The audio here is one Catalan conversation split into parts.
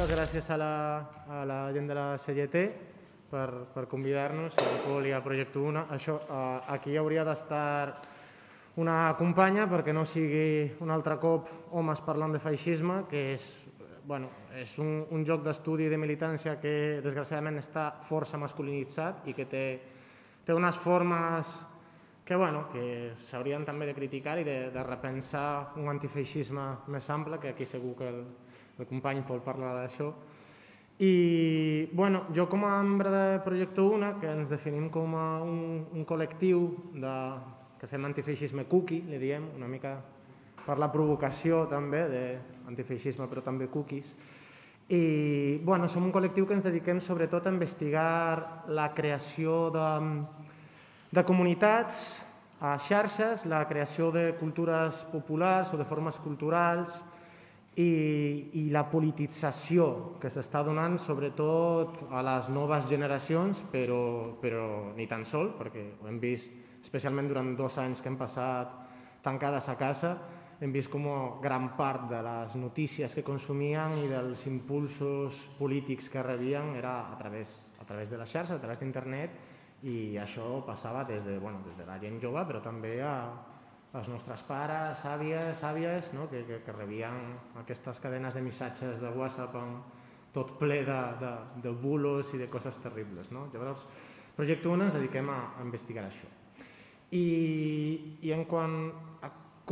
moltes gràcies a la gent de la CGT per convidar-nos, al Pol i al Projecte Una. Aquí hauria d'estar una companya perquè no sigui un altre cop homes parlant de feixisme, que és un joc d'estudi de militància que desgraciadament està força masculinitzat i que té unes formes que s'haurien també de criticar i de repensar un antifeixisme més ample, que aquí segur que el company Pol parlarà d'això. I jo com a membre de Projecte Una, que ens definim com un col·lectiu que fem antifeixisme cookie, li diem, una mica per la provocació també d'antifeixisme però també cookies. I som un col·lectiu que ens dediquem sobretot a investigar la creació de comunitats a xarxes, la creació de cultures populars o de formes culturals i la politització que s'està donant sobretot a les noves generacions, però ni tan sol, perquè ho hem vist especialment durant 2 anys que hem passat tancades a casa, hem vist com gran part de les notícies que consumien i dels impulsos polítics que rebien era a través de les xarxes, a través d'internet, i això passava des de la gent jove, però també als nostres pares, àvies, que rebien aquestes cadenes de missatges de WhatsApp tot ple de bulos i de coses terribles. Llavors, Projecte Una ens dediquem a investigar això. I en quant a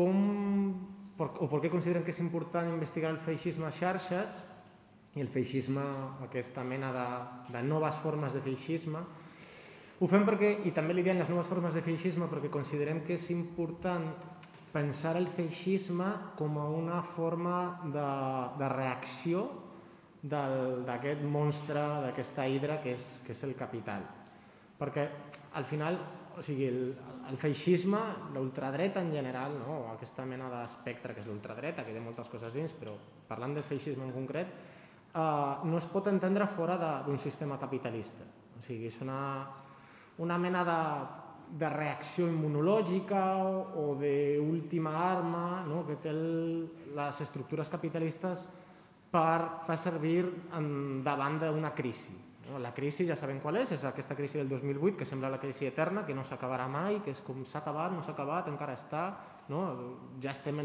per què considerem que és important investigar el feixisme a xarxes i el feixisme, aquesta mena de noves formes de feixisme, ho fem perquè, i també li diem les noves formes de feixisme, perquè considerem que és important pensar el feixisme com a una forma de reacció d'aquest monstre, d'aquesta hidra que és el capital. Perquè al final, el feixisme, l'ultradreta en general, aquesta mena d'espectre que és l'ultradreta, que té moltes coses dins, però parlant del feixisme en concret, no es pot entendre fora d'un sistema capitalista. És una mena de reacció immunològica o d'última arma que té les estructures capitalistes per fer servir davant d'una crisi. La crisi ja sabem qual és aquesta crisi del 2008, que sembla la crisi eterna, que no s'acabarà mai, que és com s'ha acabat, no s'ha acabat, encara està, ja estem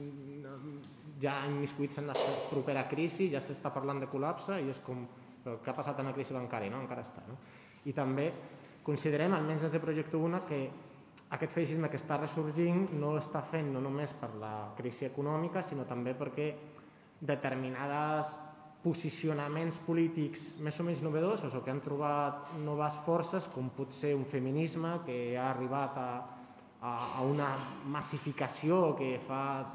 immiscuits en la propera crisi, ja s'està parlant de col·lapse i és com, què ha passat en la crisi bancària? Encara està. I també considerem, almenys des de Projecte Una, que aquest feixisme que està ressorgint no està fent no només per la crisi econòmica, sinó també perquè determinades posicionaments polítics més o menys novedosos o que han trobat noves forces, com pot ser un feminisme que ha arribat a una massificació que fa,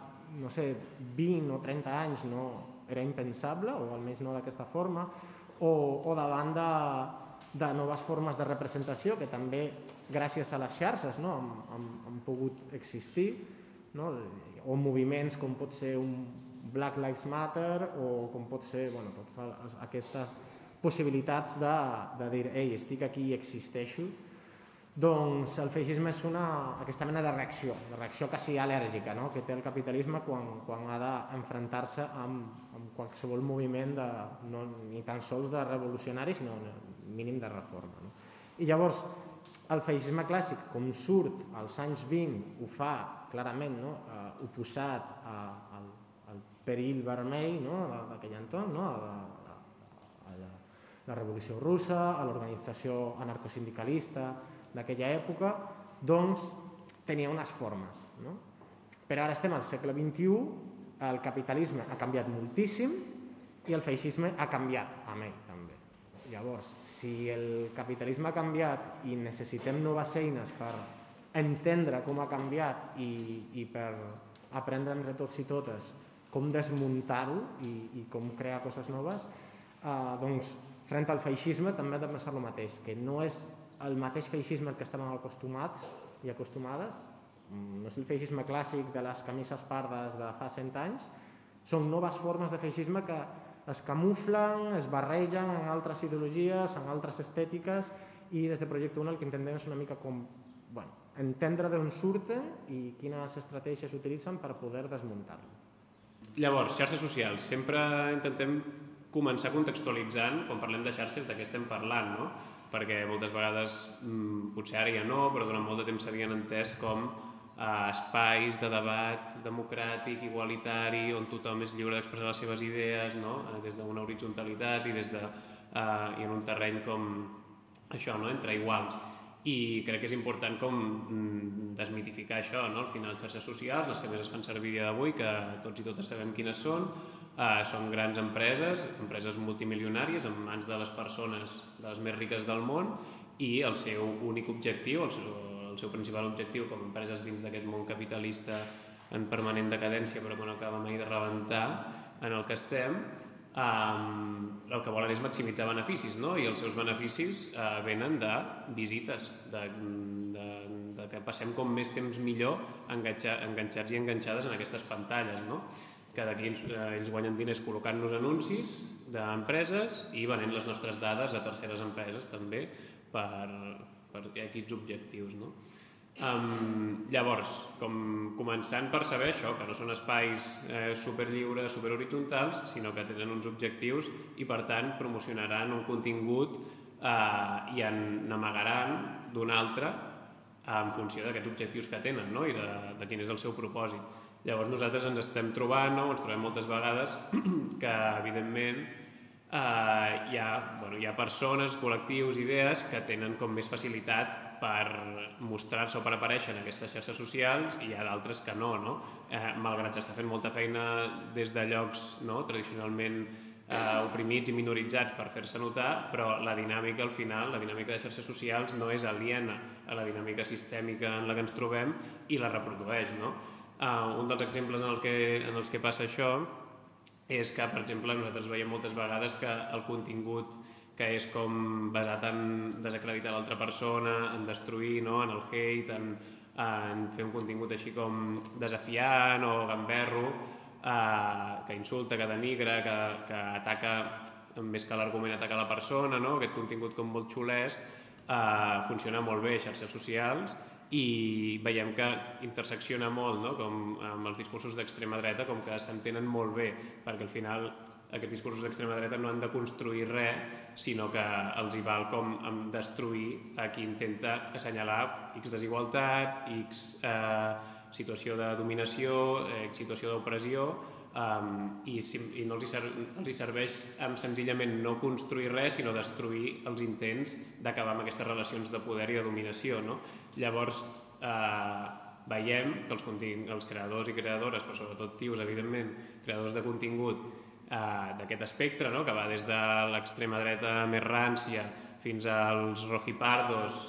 20 o 30 anys no era impensable, o almenys no d'aquesta forma, o davant de noves formes de representació que també, gràcies a les xarxes, han pogut existir, o moviments com pot ser un Black Lives Matter o com pot ser totes aquestes possibilitats de dir ei, estic aquí i existeixo. Doncs el feixisme és aquesta mena de reacció quasi al·lèrgica que té el capitalisme quan ha d'enfrontar-se amb qualsevol moviment ni tan sols de revolucionari, sinó mínim de reforma. I llavors, el feixisme clàssic, com surt als anys 20, ho fa clarament oposat al perill vermell d'aquell entorn, a la Revolució Russa, a l'organització anarcosindicalista d'aquella època, doncs tenia unes formes. Però ara estem al segle XXI, el capitalisme ha canviat moltíssim i el feixisme ha canviat amb ell també. Llavors, si el capitalisme ha canviat i necessitem noves eines per entendre com ha canviat i per aprendre entre tots i totes com desmuntar-ho i com crear coses noves, doncs, front al feixisme també ha de pensar el mateix, que no és el mateix feixisme al que estem acostumats i acostumades, no és el feixisme clàssic de les camises pardes de fa 100 anys, són noves formes de feixisme que es camuflen, es barregen en altres ideologies, en altres estètiques, i des de Projecte Una el que intentem és una mica com entendre d'on surten i quines estratègies utilitzen per poder desmuntar-lo. Llavors, xarxes socials. Sempre intentem començar contextualitzant, quan parlem de xarxes, de què estem parlant, no? Perquè moltes vegades, potser ara ja no, però durant molt de temps s'havien entès com espais de debat democràtic, igualitari, on tothom és lliure d'expressar les seves idees, no? Des d'una horitzontalitat i i en un terreny com això, no? Entre iguals. I crec que és important com desmitificar això, no? Al final, xarxes socials, les que més es fan servir dia d'avui, que tots i totes sabem quines són grans empreses multimilionàries en mans de les persones de les més riques del món, i el seu únic objectiu, el seu principal objectiu com a empreses dins d'aquest món capitalista en permanent decadència però que no acaba mai de rebentar en el que estem, el que volen és maximitzar beneficis, no? I els seus beneficis venen de visites, de que passem com més temps millor enganxats i enganxades en aquestes pantalles, no? Que d'aquí ells guanyen diners col·locant-nos anuncis d'empreses i venent les nostres dades a terceres empreses també per aquests objectius, no? Llavors, començant per saber això, que no són espais superllibres, superhoritzontals, sinó que tenen uns objectius i per tant promocionaran un contingut i n'amagaran d'un altre en funció d'aquests objectius que tenen, no? I de quin és el seu propòsit. Llavors nosaltres ens estem trobant, no? Ens trobem moltes vegades que evidentment hi ha persones, col·lectius, idees que tenen com més facilitat per mostrar-se o per aparèixer en aquestes xarxes socials, i hi ha d'altres que no, no? Malgrat s'està fent molta feina des de llocs tradicionalment oprimits i minoritzats per fer-se notar, però la dinàmica al final, la dinàmica de xarxes socials no és aliena a la dinàmica sistèmica en la que ens trobem i la reprodueix, no? Un dels exemples en els que passa això és que, per exemple, nosaltres veiem moltes vegades que el contingut que és com basat en desacreditar l'altra persona, en destruir, no? En el hate, en fer un contingut així com desafiant o gamberro, que insulta, que denigra, que ataca, més que l'argument ataca la persona, no? Aquest contingut com molt xulesc funciona molt bé a xarxes socials i veiem que intersecciona molt, no? Com amb els discursos d'extrema dreta, com que s'entenen molt bé, perquè al final aquests discursos d'extrema dreta no han de construir res, sinó que els hi val com destruir a qui intenta assenyalar X desigualtat, X situació de dominació, X situació d'opressió, i no els hi serveix senzillament no construir res, sinó destruir els intents d'acabar amb aquestes relacions de poder i de dominació, no? Llavors veiem que els creadors i creadores, però sobretot tios, evidentment, creadors de contingut d'aquest espectre, no? Que va des de l'extrema dreta més rància fins als rojipardos,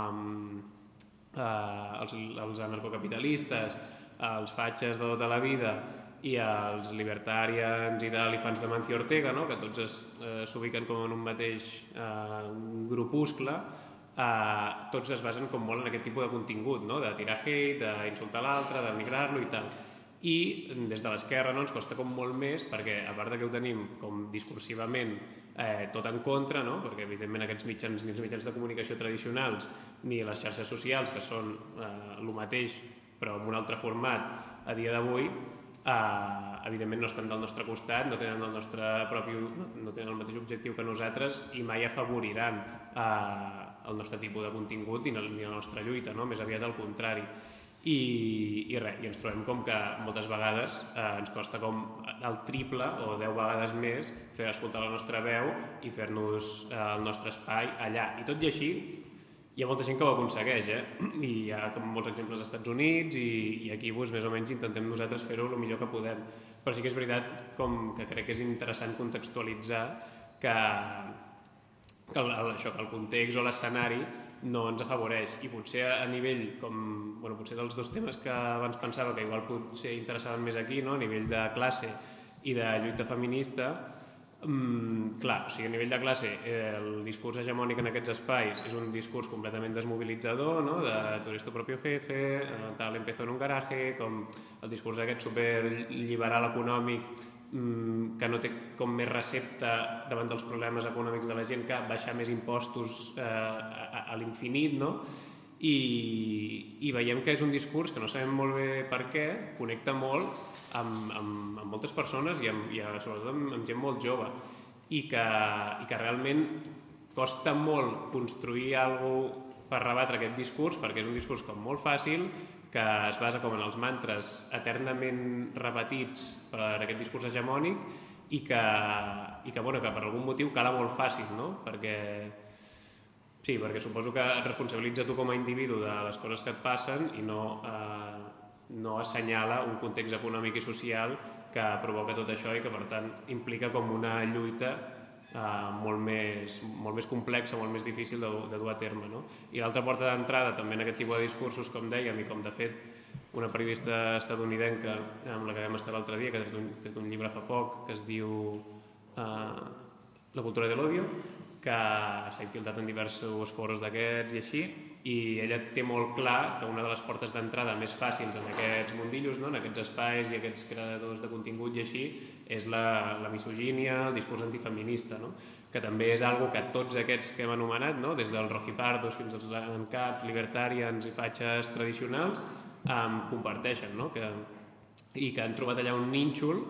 els anarcocapitalistes, els fatxes de tota la vida i els libertarians i d'elefants de Mancio Ortega, no? Que tots s'ubiquen com en un mateix grupuscle, tots es basen com molt en aquest tipus de contingut, no? De tirar hate, d'insultar l'altre, de denigrar-lo i tal. I des de l'esquerra ens costa com molt més, perquè a part que ho tenim com discursivament tot en contra, no? Perquè evidentment aquests mitjans, ni els mitjans de comunicació tradicionals ni les xarxes socials, que són el mateix però en un altre format a dia d'avui, evidentment no estan del nostre costat, no tenen el mateix objectiu que nosaltres i mai afavoriran el nostre tipus de contingut ni la nostra lluita, no? Més aviat al contrari. I ens trobem com que moltes vegades ens costa com el triple o 10 vegades més fer escoltar la nostra veu i fer-nos el nostre espai allà. I tot i així, hi ha molta gent que ho aconsegueix, i hi ha molts exemples als Estats Units i aquí més o menys intentem nosaltres fer-ho el millor que podem. Però sí que és veritat que crec que és interessant contextualitzar que el context o l'escenari no ens afavoreix, i potser a nivell potser dels dos temes que abans pensava que igual potser interessaven més aquí, a nivell de classe i de lluita feminista, clar, o sigui, a nivell de classe el discurs hegemònic en aquests espais és un discurs completament desmobilitzador, no? De tu eres tu propio jefe, tal empezó en un garaje, com el discurs aquest superliberal econòmic que no té com més recepta davant dels problemes econòmics de la gent que baixar més impostos a l'infinit, no? I veiem que és un discurs que no sabem molt bé per què, connecta molt amb moltes persones i sobretot amb gent molt jove. i que realment costa molt construir alguna cosa per rebatre aquest discurs, perquè és un discurs com molt fàcil, que es basa com en els mantres eternament repetits per aquest discurs hegemònic i que per algun motiu cala molt fàcil, no? Perquè suposo que et responsabilitza tu com a individu de les coses que et passen i no assenyala un context econòmic i social que provoca tot això i que per tant implica com una lluita molt més complexa, molt més difícil de dur a terme, no? I l'altra porta d'entrada també en aquest tipus de discursos, com dèiem, i com de fet una periodista estatunidenca amb la que vam estar l'altre dia, que ha tret un llibre fa poc que es diu La cultura de l'odio, que s'ha infiltrat en diversos foros d'aquests i així, i ella té molt clar que una de les portes d'entrada més fàcils en aquests mundillos, no? En aquests espais i aquests creadors de contingut i així, és la misogínia, el discurs antifeminista, no? Que també és algo que tots aquests que hem anomenat, no? Des dels rojipardos fins als ANCAPs, libertarians i fatxes tradicionals, comparteixen, no? I que han trobat allà un nínxol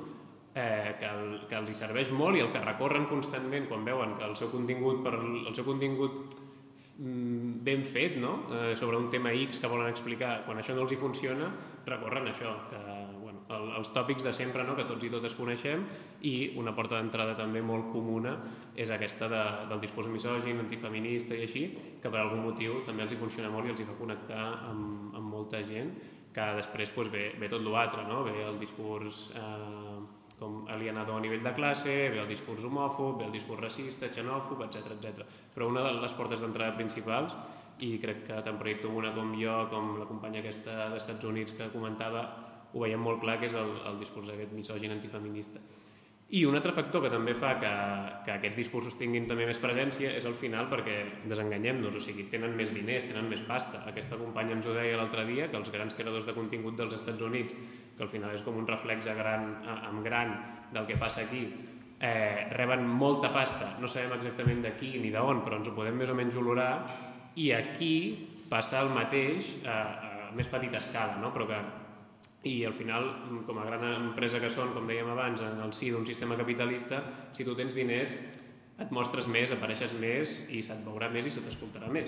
que els hi serveix molt i el que recorren constantment quan veuen que el seu contingut ben fet, no? Sobre un tema X que volen explicar, quan això no els hi funciona, recorren això, els tòpics de sempre, no? Que tots i totes coneixem, i una porta d'entrada també molt comuna és aquesta del discurs misògin, antifeminista i així, que per algun motiu també els hi funciona molt i els hi fa connectar amb molta gent, que després ve tot l'altre, no? Ve el discurs com alienador a nivell de classe, ve el discurs homòfob, ve el discurs racista, xenòfob, etc. Però una de les portes d'entrada principals, i crec que tant Projecte Una com jo, com la companya aquesta d'Estats Units que comentava, ho veiem molt clar, que és el discurs aquest misògin antifeminista. I un altre factor que també fa que aquests discursos tinguin també més presència és al final perquè desenganyem-nos, o sigui, tenen més diners, tenen més pasta. Aquesta companya ens ho deia l'altre dia, que els grans creadors de contingut dels Estats Units, que al final és com un reflex en gran del que passa aquí, reben molta pasta, no sabem exactament de qui ni d'on, però ens ho podem més o menys olorar, i aquí passa el mateix a més petita escala, no? Però i al final, com a gran empresa que són, com dèiem abans, en el si d'un sistema capitalista, si tu tens diners, et mostres més, apareixes més i se't veurà més i se t'escoltarà més.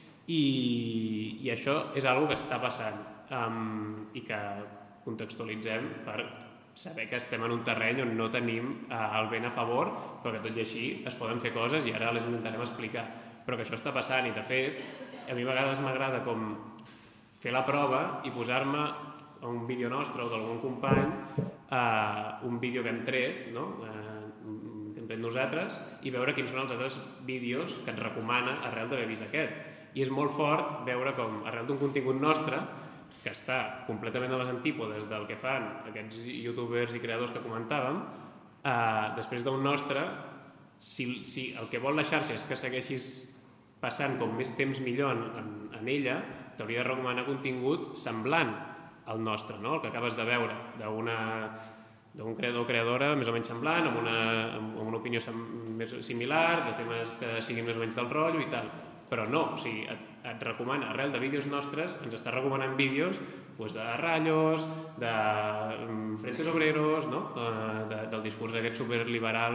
I això és una cosa que està passant i que contextualitzem per saber que estem en un terreny on no tenim el vent a favor, però que tot i així es poden fer coses i ara les intentarem explicar. Però que això està passant i, de fet, a mi a vegades m'agrada com fer la prova i posar-me a un vídeo nostre o d'algun company, un vídeo que hem tret, no? Que hem tret nosaltres, i veure quins són els altres vídeos que et recomana arrel d'haver vist aquest. I és molt fort veure com arrel d'un contingut nostre, que està completament a les antípodes del que fan aquests youtubers i creadors que comentàvem, després d'un nostre, si el que vol la xarxa és que segueixis passant com més temps millor en ella, t'hauria de recomanar contingut semblant al nostre, no? El que acabes de veure d'un creador o creadora més o menys semblant, amb una opinió més similar, de temes que siguin més o menys del rotllo i tal. Però no, o sigui, et recomana, arrel de vídeos nostres, ens està recomanant vídeos de ratllos, de frentes obreros, no? Del discurs aquest superliberal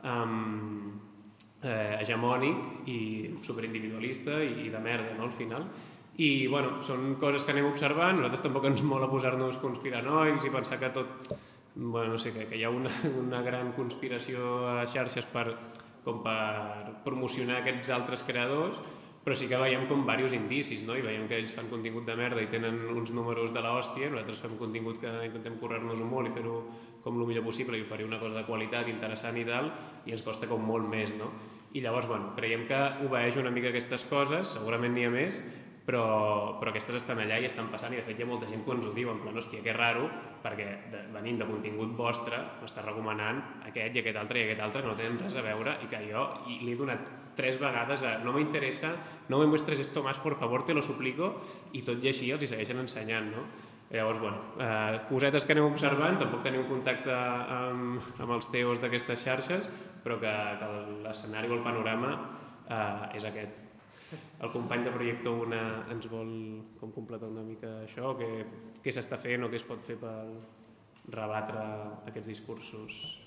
hegemònic i superindividualista i de merda, no? Al final. I, bueno, són coses que anem observant, nosaltres tampoc ens mola posar-nos conspiranoics i pensar que tot, bueno, no sé, que hi ha una gran conspiració a xarxes per promocionar aquests altres creadors, però sí que veiem com diversos indicis, no? I veiem que ells fan contingut de merda i tenen uns números de l'hòstia, nosaltres fem contingut que intentem currar-nos-ho molt i fer-ho com el millor possible i oferir una cosa de qualitat, interessant i tal, i ens costa com molt més, no? I llavors, bueno, creiem que obeeix una mica aquestes coses, segurament n'hi ha més, però aquestes estan allà i estan passant, i de fet hi ha molta gent que ens ho diu, en plan, hòstia, que raro, perquè venint de contingut vostre m'està recomanant aquest i aquest altre i aquest altre que no tenen res a veure i que jo li he donat 3 vegades a no m'interessa, no me muestres esto más, por favor, te lo suplico, i tot i així els hi segueixen ensenyant, no? Llavors, bueno, cosetes que anem observant, tampoc tenim contacte amb els CEOs d'aquestes xarxes, però que l'escenari o el panorama és aquest. El company de Projecte Una ens vol com completar una mica això, què s'està fent o què es pot fer per rebatre aquests discursos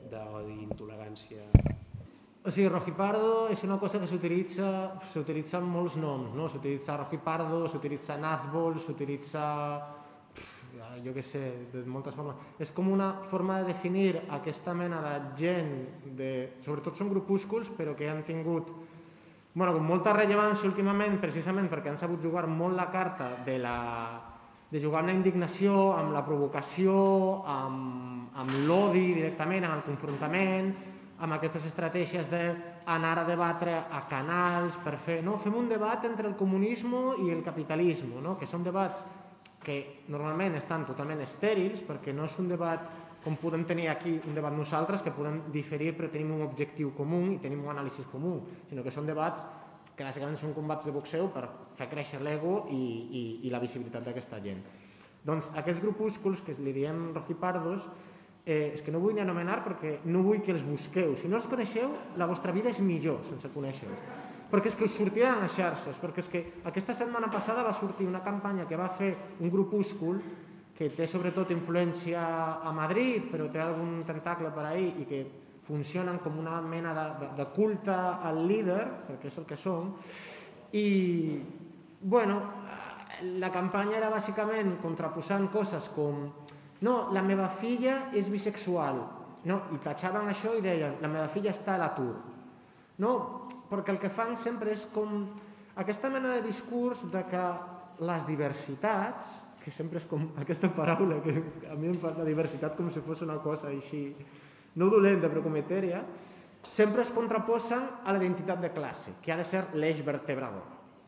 d'odi, intolerància... O sigui, rojipardo és una cosa que s'utilitza amb molts noms, no? S'utilitza rojipardo, s'utilitza nazbol, s'utilitza, jo què sé, de moltes formes. És com una forma de definir aquesta mena de gent, sobretot són grupúsculs, però que han tingut com molta rellevància últimament, precisament perquè han sabut jugar molt la carta de jugar amb la indignació, amb la provocació, amb l'odi directament, amb el confrontament, amb aquestes estratègies d'anar a debatre a canals per fer... Fem un debat entre el comunisme i el capitalisme, que són debats que normalment estan totalment estèrils, perquè no és un debat com podem tenir aquí, un debat nosaltres, que podem diferir però tenim un objectiu comú i tenim un anàlisi comú, sinó que són debats que bàsicament són combats de boxeu per fer créixer l'ego i la visibilitat d'aquesta gent. Doncs aquests grupúsculs, que li diem rojipardos, és que no vull ni anomenar perquè no vull que els busqueu. Si no els coneixeu, la vostra vida és millor sense conèixer-los. Perquè és que us sortiran a les xarxes, perquè és que aquesta setmana passada va sortir una campanya que va fer un grupúscul que té sobretot influència a Madrid, però té algun tentacle per ahí i que funcionen com una mena de culte al líder, perquè és el que són, i, la campanya era bàsicament contraposant coses com no, la meva filla és bisexual, i tatxaven això i deien la meva filla està a l'atur. Perquè el que fan sempre és com aquesta mena de discurs de que les diversitats, que sempre és com aquesta paraula que a mi em fa la diversitat com si fos una cosa així, no dolenta però com etèria, sempre es contraposen a la identitat de classe, que ha de ser l'eix vertebrador.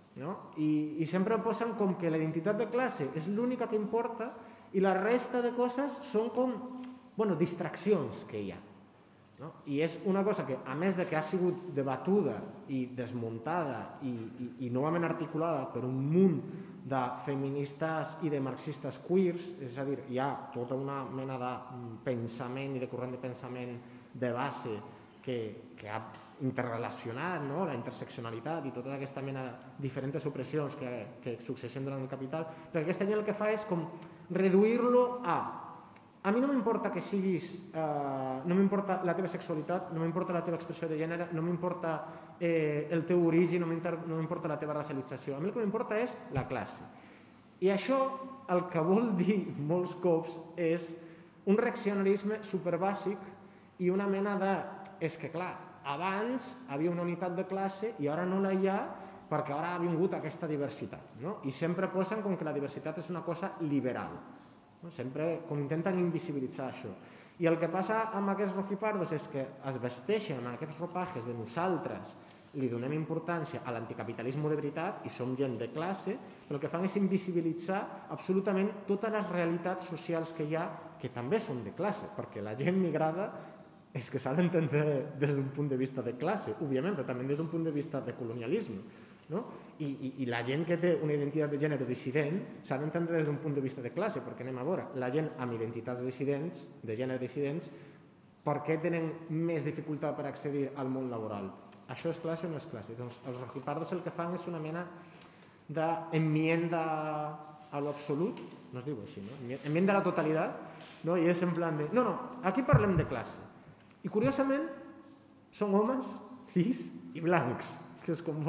I sempre posen com que la identitat de classe és l'única que importa i la resta de coses són com distraccions que hi ha. I és una cosa que, a més de que ha sigut debatuda i desmuntada i novament articulada per un munt de feministes i de marxistes queers, és a dir, hi ha tota una mena de pensament i de corrent de pensament de base que ha interrelacionat la interseccionalitat i tota aquesta mena de diferents opressions que succeeixen durant el capital, perquè aquesta gent el que fa és com reduir-lo a mi no m'importa que siguis, no m'importa la teva sexualitat, no m'importa la teva expressió de gènere, no m'importa el teu origen, no m'importa la teva racialització, a mi el que m'importa és la classe. I això el que vol dir molts cops és un reaccionarisme superbàsic i una mena de... És que clar, abans havia una unitat de classe i ara no la hi ha perquè ara ha vingut aquesta diversitat. I sempre posen com que la diversitat és una cosa liberal. Sempre com intenten invisibilitzar això. I el que passa amb aquests rojipardos és que es vesteixen amb aquests ropajes de nosaltres, li donem importància a l'anticapitalisme de veritat i som gent de classe, però el que fan és invisibilitzar absolutament totes les realitats socials que hi ha que també són de classe, perquè la gent migrada és que s'ha d'entendre des d'un punt de vista de classe, òbviament, però també des d'un punt de vista de colonialisme. I la gent que té una identitat de gènere dissident s'ha d'entendre des d'un punt de vista de classe, perquè anem a veure, la gent amb identitats dissidents, de gènere dissidents, per què tenen més dificultat per accedir al món laboral? Això és classe o no és classe? Doncs els rojipardos el que fan és una mena d'enmienda a l'absolut, no es diu així, no? Enmienda a la totalitat, i és en plan de... No, aquí parlem de classe. I curiosament són homes, cis i blancs, que és com,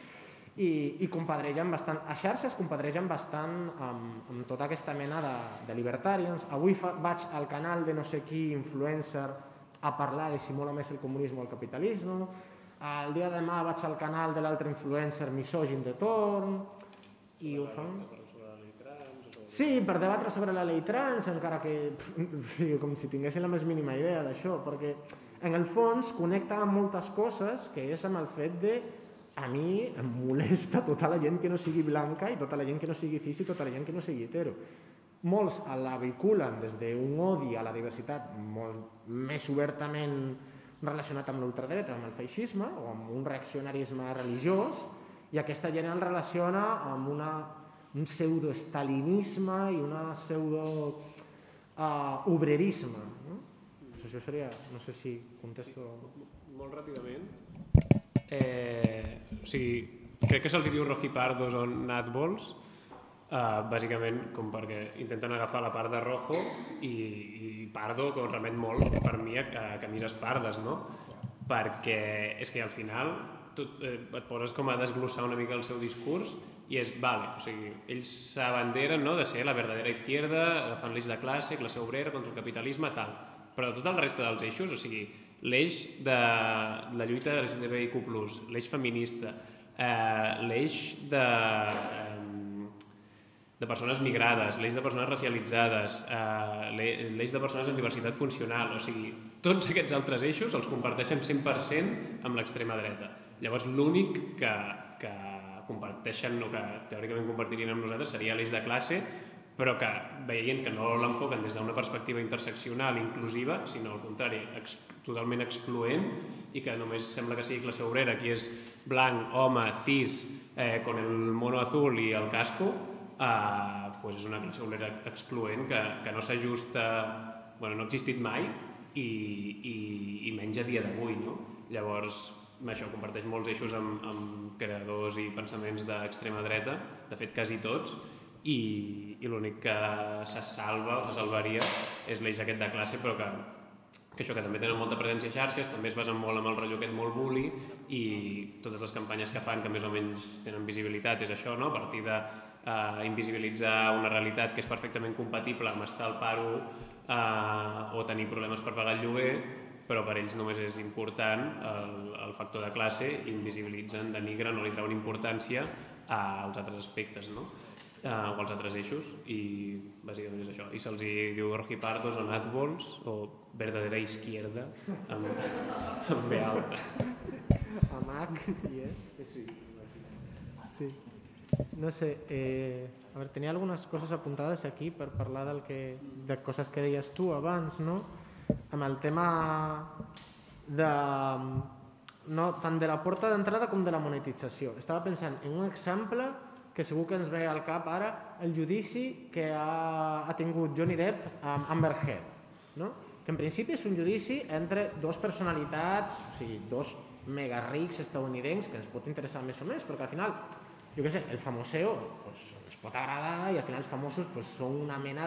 i compadregen bastant, a xarxes compadregen bastant amb tota aquesta mena de libertarians. Avui vaig al canal de no sé qui influencer a parlar de si mola més el comunisme o el capitalisme, el dia de demà vaig al canal de l'altre influencer misògin de torn, i ho fan... Sí, per debatre sobre la llei trans, encara que com si tinguessin la més mínima idea d'això, perquè en el fons connecta amb moltes coses, que és amb el fet de a mi em molesta tota la gent que no sigui blanca i tota la gent que no sigui cis i tota la gent que no sigui hetero. Molts la vehiculen des d'un odi a la diversitat molt més obertament relacionat amb l'ultradreta, amb el feixisme o amb un reaccionarisme religiós, i aquesta gent el relaciona amb un pseudo-estalinisme i un pseudo-obrerisme. Això seria, no sé si contesto... Molt ràpidament. O sigui, crec que se'ls diu rojipardos o nazbols bàsicament com perquè intenten agafar la part de rojo i Pardo, que remet molt per mi a camises pardes, no? Perquè és que al final et poses com a desglossar una mica el seu discurs i és, vale, o sigui, ells s'abanderen, no?, de ser la verdadera izquierda, agafant l'eix de classe, classe obrera, contra el capitalisme, tal. Però tot el reste dels eixos, o sigui, l'eix de la lluita LGTBIQ+, l'eix feminista, l'eix de persones migrades, l'eix de persones racialitzades, l'eix de persones amb diversitat funcional, o sigui, tots aquests altres eixos els comparteixen 100% amb l'extrema dreta. Llavors l'únic que comparteixen o que teòricament compartirien amb nosaltres seria l'eix de classe, però que veient que no l'enfoquen des d'una perspectiva interseccional inclusiva, sinó al contrari, totalment excloent, i que només sembla que sigui classe obrera, qui és blanc, home, cis, con el mono azul i el casco, pues és una classe obrera excloent que no s'ajusta, bueno, no ha existit mai i menys a dia d'avui, no? Llavors, això comparteix molts eixos amb creadors i pensaments d'extrema dreta, de fet quasi tots, i l'únic que se salva o se salvaria és l'eix aquest de classe, però que això, que també tenen molta presència a xarxes, també es basen molt amb el rotllo aquest molt bully, i totes les campanyes que fan que més o menys tenen visibilitat és això, no? A partir d'invisibilitzar una realitat que és perfectament compatible amb estar al paro o tenir problemes per pagar el lloguer, però per ells només és important el factor de classe, invisibilitzen, denigren, no li treuen importància als altres aspectes, no? O als altres eixos, i bàsicament és això. I se'ls diu rojipardos o nazbols, o verdadera izquierda, amb B alta. Amb H i E. Sí. No sé, a veure, tenia algunes coses apuntades aquí per parlar de coses que deies tu abans, no? Amb el tema tant de la porta d'entrada com de la monetització. Estava pensant en un exemple que segur que ens ve al cap ara, el judici que ha tingut Johnny Depp amb Amber Heard, no? Que en principi és un judici entre dos personalitats, o sigui, dos mega rics estadounidencs, que ens pot interessar més o més, perquè al final, jo què sé, el famoseo pues, ens pot agradar, i al final els famosos pues, són una mena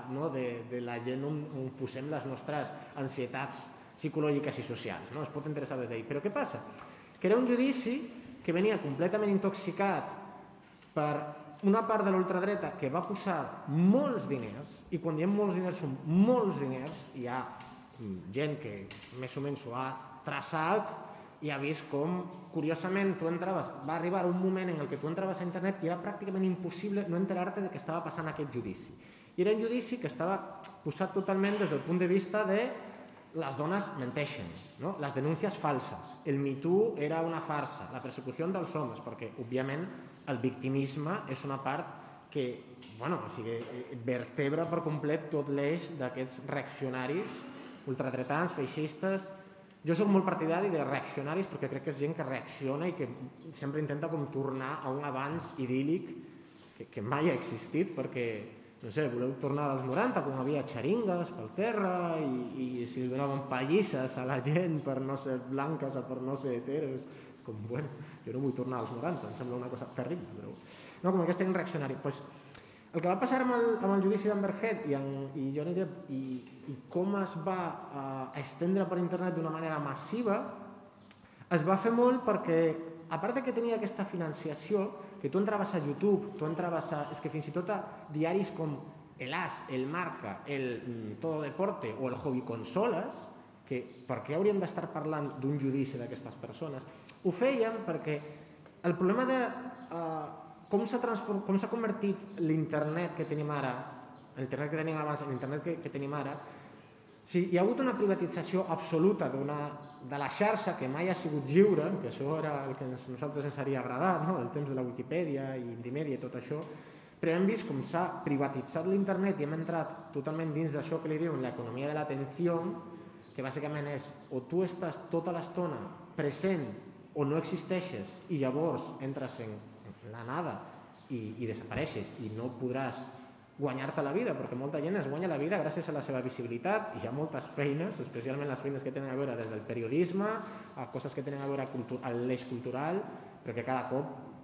de la gent on posem les nostres ansietats psicològiques i socials, no? Es pot interessar des d'ahir. Però què passa? Que era un judici que venia completament intoxicat per una part de l'ultradreta que va posar molts diners, i quan diem molts diners són molts diners, hi ha gent que més o menys ho ha traçat i ha vist com, curiosament, va arribar un moment en què tu entraves a internet i era pràcticament impossible no enterar-te de què estava passant aquest judici. I era un judici que estava posat totalment des del punt de vista de les dones menteixen, no? Les denúncies falses, el Me Too era una farsa, la persecució dels homes, perquè, òbviament, el victimisme és una part que, bueno, o sigui, vertebra per complet tot l'eix d'aquests reaccionaris, ultradretans, feixistes. Jo soc molt partidari de reaccionaris perquè crec que és gent que reacciona i que sempre intenta com tornar a un abans idíl·lic que mai ha existit, perquè, no sé, voleu tornar als 90 quan hi havia xeringues pel terra i si donaven pallisses a la gent per no ser blanques o per no ser heteros, com, bueno, jo no vull tornar als 90, em sembla una cosa terrible, però no, com aquest reaccionari. Pues, el que va passar amb el judici d'Amber Heard i Johnny Depp i com es va estendre per internet d'una manera massiva, es va fer molt perquè, a part que tenia aquesta financiació, que tu entraves a YouTube, és que fins i tot a diaris com el As, el Marca, el Todo Deporte o el Hobby Consoles, que per què hauríem d'estar parlant d'un judici d'aquestes persones? Ho feien perquè el problema de com s'ha convertit l'internet que tenim ara, l'internet que tenim abans, l'internet que tenim ara, si hi ha hagut una privatització absoluta de la xarxa que mai ha sigut lliure, que això era el que a nosaltres ens hauria agradat, no? El temps de la Wikipedia i Indimèdia i tot això, però hem vist com s'ha privatitzat l'internet i hem entrat totalment dins d'això que li diuen l'economia de l'atenció, que bàsicament és o tu estàs tota l'estona present o no existeixes i llavors entres en la nada i desapareixes i no podràs guanyar-te la vida, perquè molta gent es guanya la vida gràcies a la seva visibilitat, i hi ha moltes feines, especialment les feines que tenen a veure des del periodisme a coses que tenen a veure amb l'eix cultural, però que cada cop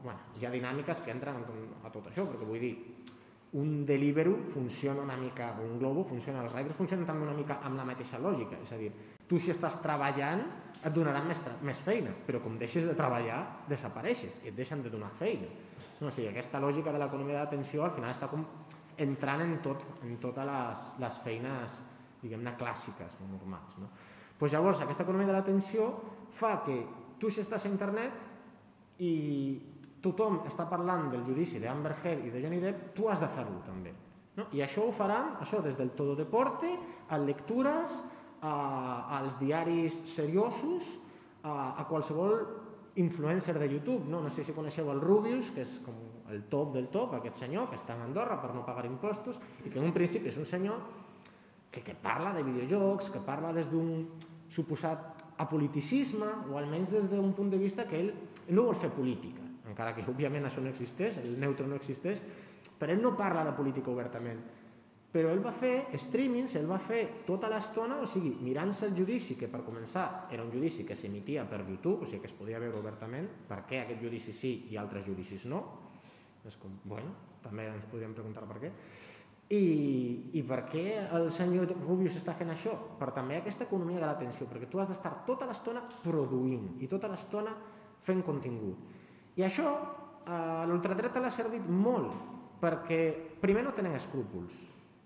hi ha dinàmiques que entren a tot això, perquè vull dir, un Deliveroo funciona una mica, un Glovo funciona, els riders funcionen també una mica amb la mateixa lògica, és a dir, tu si estàs treballant et donaran més feina, però com deixes de treballar desapareixes i et deixen de donar feina. No, o sigui, aquesta lògica de l'economia de l'atenció al final està com entrant en totes les feines, diguem-ne, clàssiques o normals. No? Pues llavors, aquesta economia de l'atenció fa que tu si estàs a internet i tothom està parlant del judici d'Amber Heard i de Johnny Depp, tu has de fer-lo també. No? I això ho faran des del Todo Deporte, a lectures, als diaris seriosos, a qualsevol influencer de YouTube. No sé si coneixeu el Rubius, que és com el top del top, aquest senyor que està a Andorra per no pagar impostos i que en un principi és un senyor que parla de videojocs, que parla des d'un suposat apoliticisme o almenys des d'un punt de vista que ell no vol fer política, encara que òbviament això no existeix, el neutro no existeix, però ell no parla de política obertament. Però ell va fer streamings, ell va fer tota l'estona, o sigui, mirant-se el judici, que per començar era un judici que s'emitia per YouTube, o sigui que es podia veure obertament, per què aquest judici sí i altres judicis no. És com, bueno, també ens podríem preguntar per què. I per què el senyor Rubius està fent això? Per també aquesta economia de l'atenció, perquè tu has d'estar tota l'estona produint i tota l'estona fent contingut. I això a l'ultradreta l'ha servit molt, perquè primer no tenen escrúpols,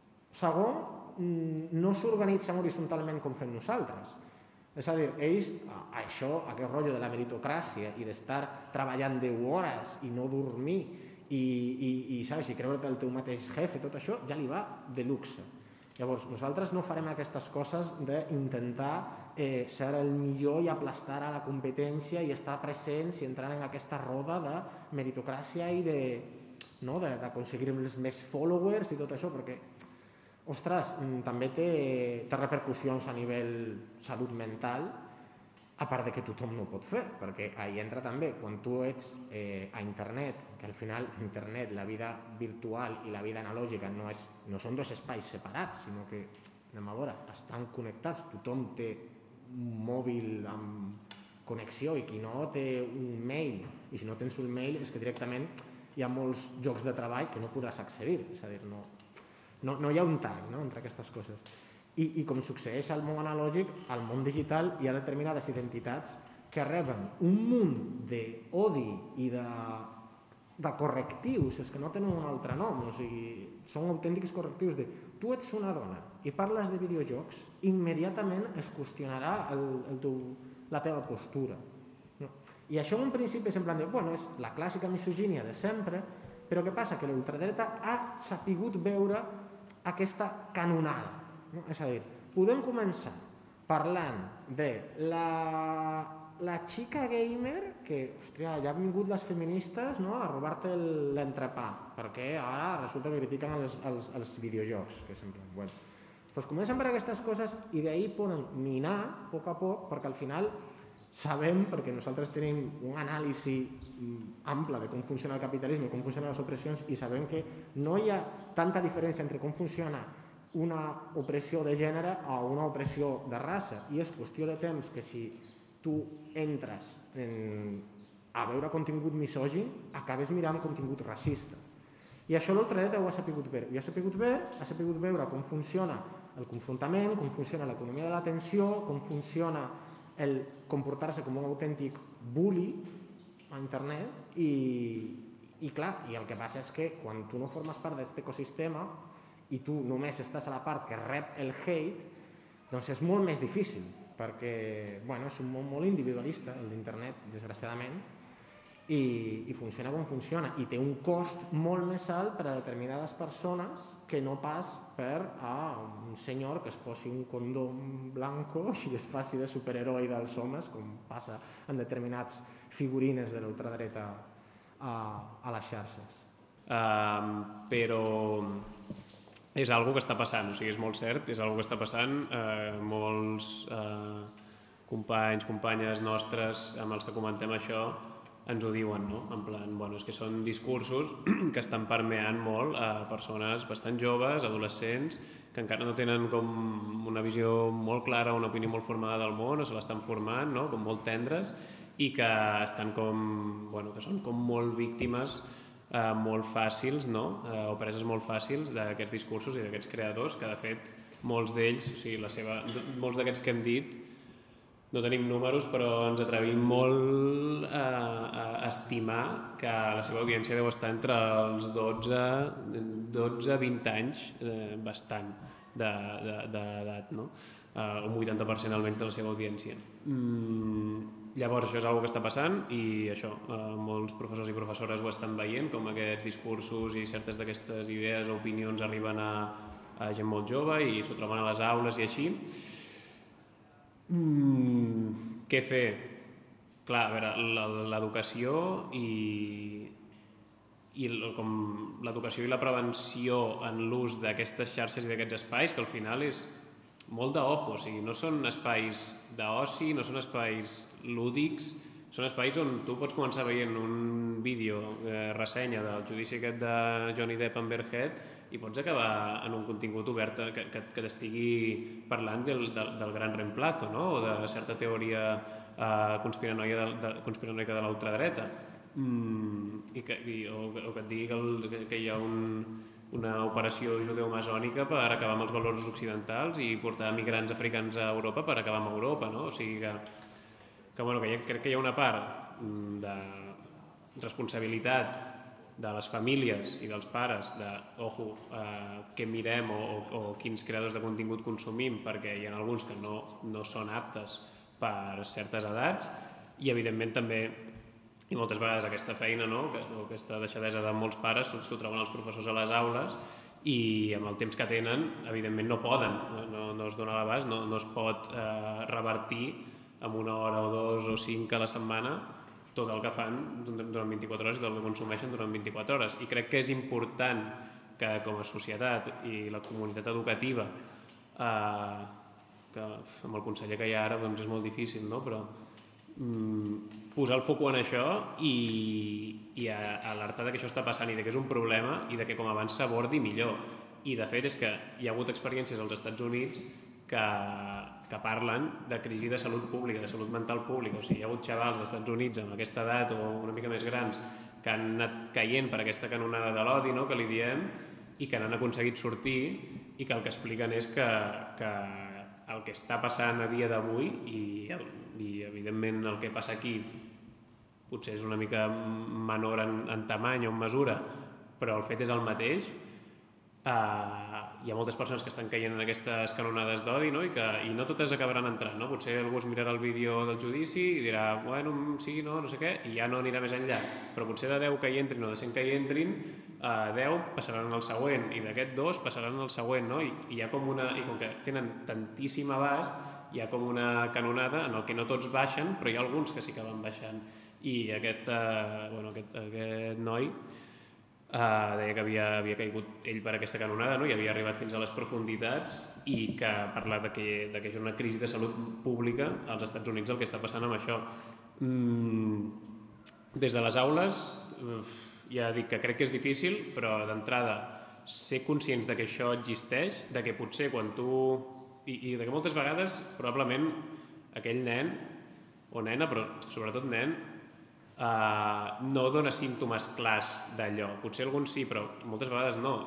segon no s'organitzen horitzontalment com fem nosaltres. És a dir, ells, aquest rotllo de la meritocràcia i d'estar treballant 10 hores i no dormir i creure't el teu mateix jefe, tot això ja li va de luxe. Llavors, nosaltres no farem aquestes coses d'intentar ser el millor i aplastar a la competència i estar presents i entrar en aquesta roda de meritocràcia i d'aconseguir els més followers i tot això, perquè, ostres, també té repercussions a nivell salut mental, a part de que tothom no ho pot fer, perquè ahí entra també, quan tu ets a internet, que al final internet, la vida virtual i la vida analògica no són dos espais separats, sinó que, anem a veure, estan connectats, tothom té un mòbil amb connexió i qui no té un mail, i si no tens un mail és que directament hi ha molts llocs de treball que no podràs accedir, és a dir, no hi ha un tag entre aquestes coses. I com succeeix al món analògic, al món digital hi ha determinades identitats que reben un munt d'odi i de correctius, és que no tenen un altre nom, o sigui, són autèntics correctius de tu ets una dona i parles de videojocs, immediatament es qüestionarà la teva postura. I això en un principi és en plan de, bueno, és la clàssica misogínia de sempre, però què passa? Que l'ultradreta ha sapigut veure aquesta canonada. És a dir, podem començar parlant de la xica gamer que, hòstia, ja han vingut les feministes a robar-te l'entrepà, perquè ara resulta que critiquen els videojocs, que sempre, bueno. Doncs comencen per aquestes coses i d'ahir poden minar a poc, perquè al final sabem, perquè nosaltres tenim un anàlisi ample de com funciona el capitalisme i com funcionen les opressions i sabem que no hi ha tanta diferència entre com funciona una opressió de gènere o una opressió de raça, i és qüestió de temps que si tu entres a veure contingut misògin acabes mirant contingut racista, i això l'ultradreta ho ha sapigut veure, ha sapigut veure com funciona el confrontament, com funciona l'economia de l'atenció, com funciona el comportar-se com un autèntic bully a internet i clar, i el que passa és que quan tu no formes part d'aquest ecosistema i tu només estàs a la part que rep el hate, doncs és molt més difícil, perquè és un món molt individualista, el d'internet, desgraciadament, i funciona com funciona, i té un cost molt més alt per a determinades persones que no pas per a un senyor que es posi un condom blanco i es faci de superheroi dels homes, com passa en determinats figurines de l'ultradreta a les xarxes. Però és algo que està passant, o sigui, és molt cert, és algo que està passant. Molts companys, companyes nostres amb els que comentem això ens ho diuen, no? En plan, bueno, és que són discursos que estan permeant molt a persones bastant joves, adolescents, que encara no tenen com una visió molt clara, una opinió molt formada del món, o se l'estan formant, no? Com molt tendres, i que estan que són com molt víctimes molt fàcils, no? O preses molt fàcils d'aquests discursos i d'aquests creadors, que de fet molts d'ells, molts d'aquests que hem dit, no tenim números, però ens atrevim molt a estimar que la seva audiència deu estar entre els 12-20 anys, bastant d'edat, no? Un 80% almenys de la seva audiència. Llavors, això és una cosa que està passant i això, molts professors i professores ho estan veient, com aquests discursos i certes d'aquestes idees o opinions arriben a gent molt jove i s'ho troben a les aules i així. Què fer? Clar, a veure, l'educació i l'educació i la prevenció en l'ús d'aquestes xarxes i d'aquests espais, que al final és molt d'ojo, o sigui, no són espais d'oci, no són espais lúdics, són espais on tu pots començar veient un vídeo de ressenya del judici aquest de Johnny Depp amb Amber Heard i pots acabar en un contingut obert que t'estigui parlant del gran reemplazo, no? O de certa teoria conspiranoica de l'ultradreta, o que et digui que hi ha una operació judeomasònica per acabar amb els valors occidentals i portar migrants africans a Europa per acabar amb Europa, no? O sigui que crec que hi ha una part de responsabilitat de les famílies i dels pares de, què mirem o quins creadors de contingut consumim, perquè hi ha alguns que no són aptes per certes edats i evidentment també, i moltes vegades aquesta feina, no? Aquesta deixadesa de molts pares s'ho troben els professors a les aules i amb el temps que tenen evidentment no poden, no es dona l'abast, no es pot revertir amb una hora o dos o 5 a la setmana tot el que fan durant 24 hores i tot el que consumeixen durant 24 hores. I crec que és important que com a societat i la comunitat educativa, que amb el conseller que hi ha ara doncs és molt difícil, no? Però posar el focus en això i alertar que això està passant i que és un problema i que com abans s'abordi millor. I de fet és que hi ha hagut experiències als Estats Units que parlen de crisi de salut pública, de salut mental pública. O sigui, hi ha hagut xavals als Estats Units amb aquesta edat o una mica més grans que han anat caient per aquesta canonada de l'odi, no?, que li diem, i que n'han aconseguit sortir i que el que expliquen és que el que està passant a dia d'avui i evidentment el que passa aquí potser és una mica menor en tamany o en mesura, però el fet és el mateix. Hi ha moltes persones que estan caient en aquestes canonades d'odi, no? I no totes acabaran entrant, no? Potser algú es mirarà el vídeo del judici i dirà, bueno, sí, no sé què, i ja no anirà més enllà, però potser de 10 que hi entrin o de 100 que hi entrin, 10 passaran al següent i d'aquest 2 passaran al següent, no? I hi ha com com que tenen tantíssim abast, hi ha com una canonada en el que no tots baixen, però hi ha alguns que sí que van baixant. I aquest noi deia que havia caigut ell per aquesta canonada, no? I havia arribat fins a les profunditats i que ha parlat que és una crisi de salut pública als Estats Units el que està passant amb això. Des de les aules, ja dic que crec que és difícil, però d'entrada ser conscients de que això existeix, de que potser quan tu... I de que moltes vegades probablement aquell nen o nena, però sobretot nen, no dona símptomes clars d'allò. Potser alguns sí, però moltes vegades no.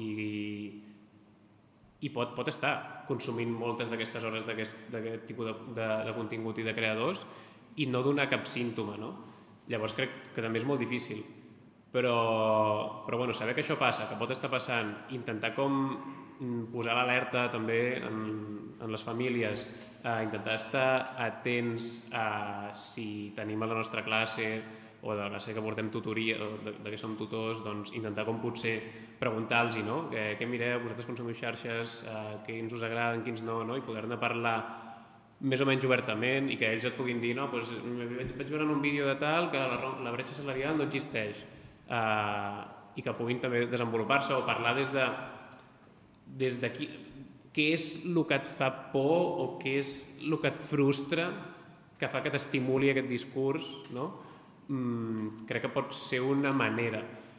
I pot estar consumint moltes d'aquestes hores d'aquest tipus de contingut i de creadors i no donar cap símptoma, no? Llavors crec que també és molt difícil. Però bueno, saber que això passa, que pot estar passant, intentar com posar l'alerta també en les famílies, intentar estar atents a si tenim a la nostra classe o de la classe que portem tutoria, de què som tutors, doncs intentar com potser preguntar-los, no? Què mireu, vosaltres consumiu xarxes, quins us agraden, quins no, i poder-ne parlar més o menys obertament i que ells et puguin dir, no, doncs vaig veure en un vídeo de tal que la bretxa salarial no existeix, i que puguin també desenvolupar-se o parlar des de què és el que et fa por o què és el que et frustra que fa que t'estimuli aquest discurs, no? Crec que pot ser una manera.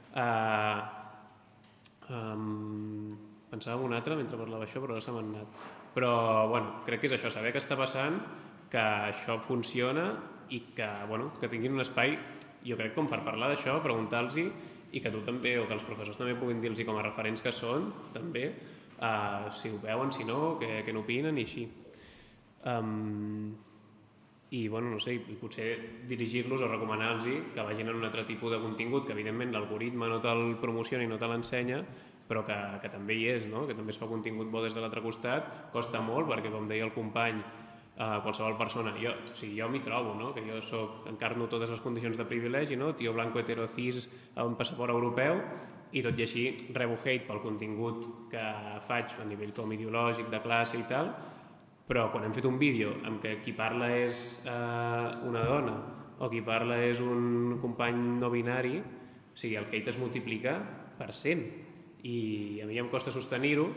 Pensava en una altra mentre parlava això, però ara se m'ha anat. Però, bueno, crec que és això, saber què està passant, que això funciona i que tinguin un espai, jo crec, com per parlar d'això, preguntar-los i que tu també, o que els professors també puguin dir-los com a referents que són, també, si ho veuen, si no, què n'opinen i així. I no sé, potser dirigir-los o recomanar-los que vagin en un altre tipus de contingut, que evidentment l'algoritme no te'l promociona i no te l'ensenya, però que també hi és, no? Que també es fa contingut bo des de l'altre costat, costa molt perquè, com deia el company, qualsevol persona, jo m'hi trobo, no? Que jo encarno totes les condicions de privilegi, no? Tio blanco hetero cis amb passaport europeu, i tot i així rebo hate pel contingut que faig a nivell com ideològic, de classe i tal, però quan hem fet un vídeo en què qui parla és una dona o qui parla és un company no binari, o sigui, el hate es multiplica per 100 i a mi em costa sostenir-ho.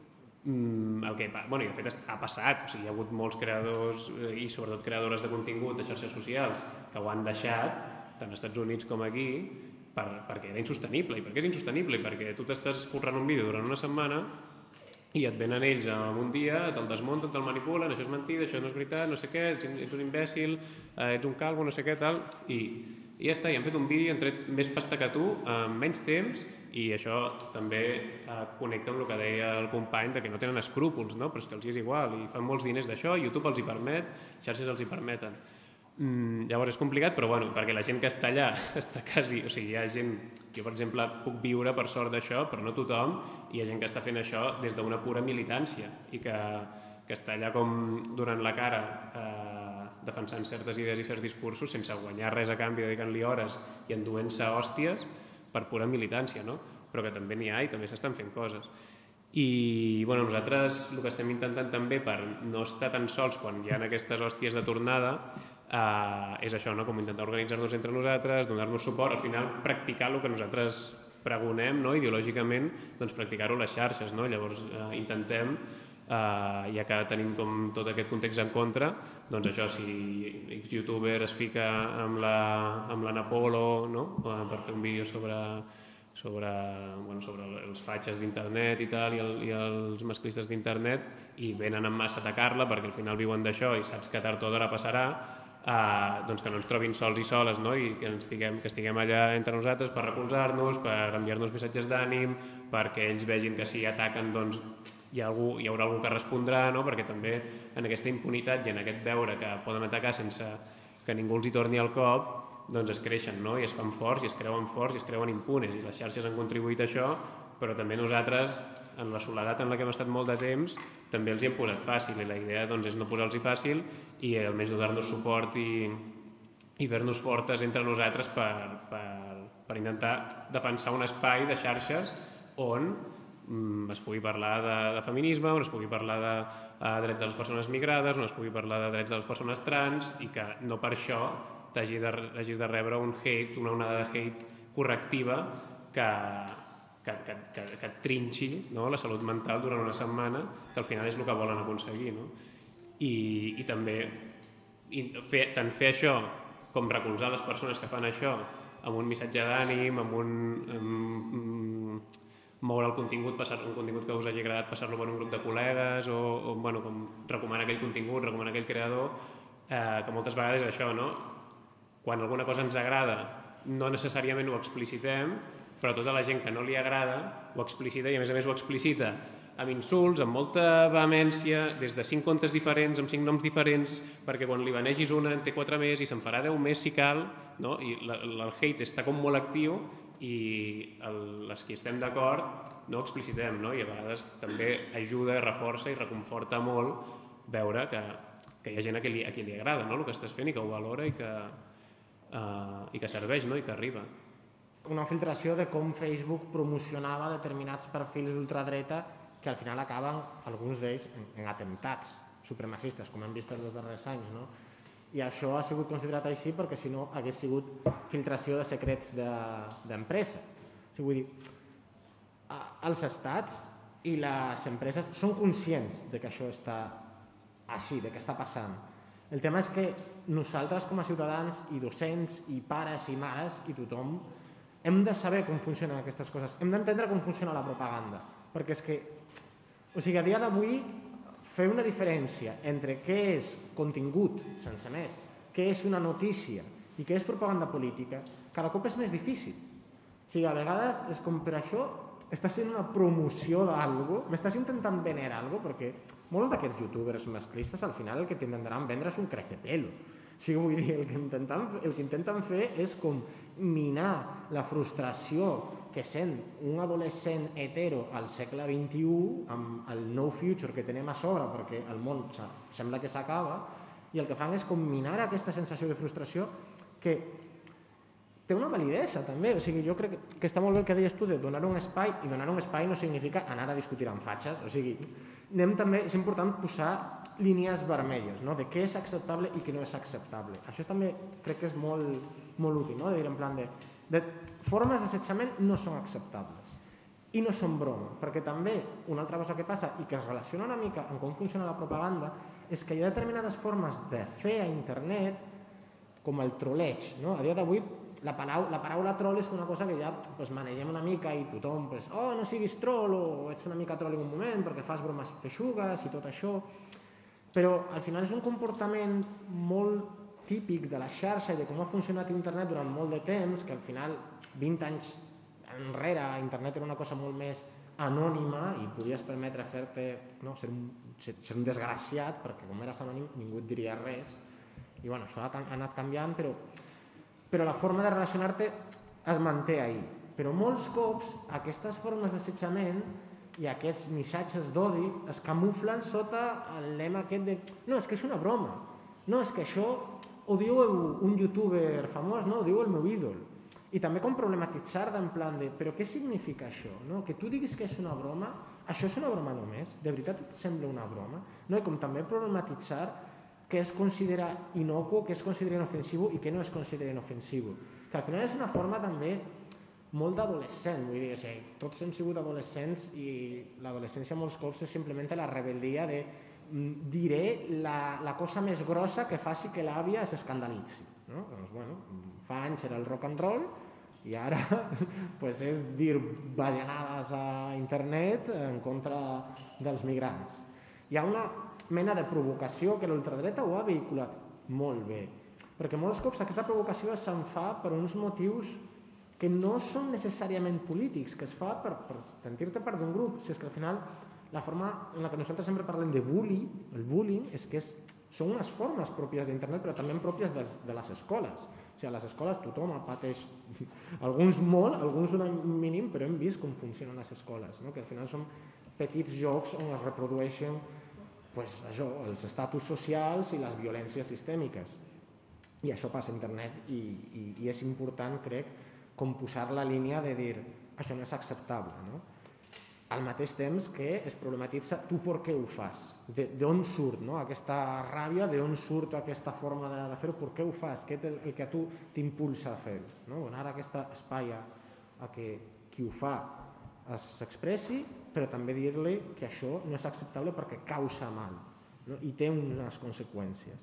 De fet ha passat, o sigui, hi ha hagut molts creadors i sobretot creadores de contingut de xarxes socials que ho han deixat, tant als Estats Units com aquí, perquè era insostenible. I per què és insostenible? Perquè tu t'estàs currant un vídeo durant una setmana i et venen ells en un dia, te'l desmunten, te'l manipulen, això és mentida, això no és veritat, no sé què, ets un imbècil, ets un calvo, no sé què, tal, i ja està, i han fet un vídeo, han tret més pasta que tu en menys temps, i això també connecta amb el que deia el company de que no tenen escrúpols, no? Però és que els és igual, i fan molts diners d'això, YouTube els hi permet, xarxes els hi permeten. Llavors és complicat, però perquè la gent que està allà està quasi... O sigui, hi ha gent... Jo, per exemple, puc viure per sort d'això, però no tothom, i hi ha gent que està fent això des d'una pura militància i que està allà com donant la cara defensant certes idees i certs discursos sense guanyar res a canvi, dedicant-li hores i enduent-se hòsties per pura militància, no? Però que també n'hi ha i també s'estan fent coses. I nosaltres el que estem intentant també per no estar tan sols quan hi ha aquestes hòsties de tornada és això, no? Com intentar organitzar-nos entre nosaltres, donar-nos suport, al final practicar el que nosaltres pregonem, no? Ideològicament, doncs practicar-ho a les xarxes, no? Llavors intentem, ja que tenim com tot aquest context en contra, doncs això, si X youtuber es fica amb l'Anna Polo, no? Per fer un vídeo sobre els fatxes d'internet i tal, i els masclistes d'internet, i venen en massa a atacar-la perquè al final viuen d'això i saps que tard o d'hora passarà, doncs que no ens trobin sols i soles, no? I que estiguem allà entre nosaltres per recolzar-nos, per enviar-nos missatges d'ànim, perquè ells vegin que si ataquen doncs hi haurà algú que respondrà, no? Perquè també en aquesta impunitat i en aquest veure que poden atacar sense que ningú els hi torni al cop, doncs es creixen, no? I es fan forts, i es creuen impunes, i les xarxes han contribuït a això, però també nosaltres, en la soledat en la que hem estat molt de temps, també els hi hem posat fàcil, i la idea doncs, és no posar-los fàcil i almenys donar-nos suport i fer-nos fortes entre nosaltres per intentar defensar un espai de xarxes on es pugui parlar de feminisme, on es pugui parlar de drets de les persones migrades, on es pugui parlar de drets de les persones trans, i que no per això hagis de rebre un hate, una onada de hate correctiva que et trinxi, no? La salut mental durant una setmana, que al final és el que volen aconseguir, no? I també tant fer això com recolzar les persones que fan això amb un missatge d'ànim, amb moure el contingut, un contingut que us hagi agradat, passar-lo per un grup de col·legues o com recomanar aquell contingut, recomanar aquell creador, que moltes vegades és això, no? Quan alguna cosa ens agrada no necessàriament ho explicitem, però tota la gent que no li agrada ho explicita, i a més ho explicita amb insults, amb molta vehemència, des de 5 comptes diferents, amb 5 noms diferents, perquè quan li benegis una en té 4 més i se'n farà 10 més si cal, no? I el hate està com molt actiu i els que estem d'acord no ho explicitem, no? I a vegades també ajuda, reforça i reconforta molt veure que hi ha gent a qui li agrada, no? El que estàs fent, i que ho valora i que serveix, no? I que arriba. Una filtració de com Facebook promocionava determinats perfils d'ultradreta que al final acaben, alguns d'ells, en atemptats supremacistes, com hem vist els darrers anys, no? I això ha sigut considerat així perquè si no hagués sigut filtració de secrets d'empresa. O sigui, vull dir, els estats i les empreses són conscients de que això està així, de que està passant. El tema és que nosaltres com a ciutadans i docents i pares i mares i tothom hem de saber com funcionen aquestes coses, hem d'entendre com funciona la propaganda, perquè és que, o sigui, a dia d'avui fer una diferència entre què és contingut, sense més, què què és una notícia i què és propaganda política, cada cop és més difícil. O sigui, a vegades és com per això estàs fent una promoció d'algo, m'estàs intentant vendre algo, perquè molts d'aquests youtubers masclistes al final el que t'intentaran vendre és un crecepelo. O sigui, vull dir, el que intenten fer és com minar la frustració que sent un adolescent hetero al segle XXI amb el no future que tenim a sobre perquè el món sembla que s'acaba, i el que fan és com minar aquesta sensació de frustració que té una validesa també. O sigui, jo crec que està molt bé el que deies tu de donar un espai, i donar un espai no significa anar a discutir amb fatxes. O sigui, també és important posar línies vermelles, no? De què és acceptable i què no és acceptable. Això també crec que és molt útil, no? De dir en plan de formes d'assetjament no són acceptables i no són broma, perquè també una altra cosa que passa i que es relaciona una mica amb com funciona la propaganda és que hi ha determinades formes de fer a internet com el troleig, no? A dia d'avui la paraula troll és una cosa que ja manegem una mica i tothom, no siguis troll o ets una mica troll en un moment perquè fas bromes feixugues i tot això, però al final és un comportament molt típic de la xarxa i de com ha funcionat internet durant molt de temps, que al final 20 anys enrere internet era una cosa molt més anònima i podies permetre fer-te, ser un desgraciat, perquè com eres anònim ningú et diria res, i això ha anat canviant, però la forma de relacionar-te es manté ahí. Però molts cops aquestes formes d'assetjament i aquests missatges d'odi es camuflen sota el lema aquest de no, és que és una broma, no, és que això ho diu un youtuber famós, no, ho diu el meu ídol. I també com problematitzar d'en plan de però què significa això? No? Que tu diguis que és una broma, això és una broma només? De veritat et sembla una broma? No? I com també problematitzar què es considera inocuo, què es considera inofensiu i què no es considera inofensiu. Que al final és una forma també molt d'adolescent, vull dir, tots hem sigut adolescents i l'adolescència molts cops és simplement la rebel·lia de diré la cosa més grossa que faci que l'àvia s'escandalitzi. Doncs, fa anys era el rock and roll i ara és dir bajanades a internet en contra dels migrants. Hi ha una mena de provocació que l'ultradreta ho ha vehiculat molt bé, perquè molts cops aquesta provocació se'n fa per uns motius que no són necessàriament polítics, que es fa per sentir-te part d'un grup. Si és que al final la forma en la que nosaltres sempre parlem de el bullying, és que són unes formes pròpies d'internet, però també pròpies de les escoles. O sigui, a les escoles tothom pateix, alguns molt, alguns un mínim, però hem vist com funcionen les escoles, que al final són petits jocs on es reprodueixen els estatus socials i les violències sistèmiques. I això passa a internet i és important, crec, com posar la línia de dir això no és acceptable. Al mateix temps que es problematitza tu per què ho fas, d'on surt aquesta ràbia, d'on surt aquesta forma de fer-ho, per què ho fas, què és el que a tu t'impulsa a fer-ho. Donar aquest espai a que qui ho fa s'expressi, però també dir-li que això no és acceptable perquè causa mal i té unes conseqüències.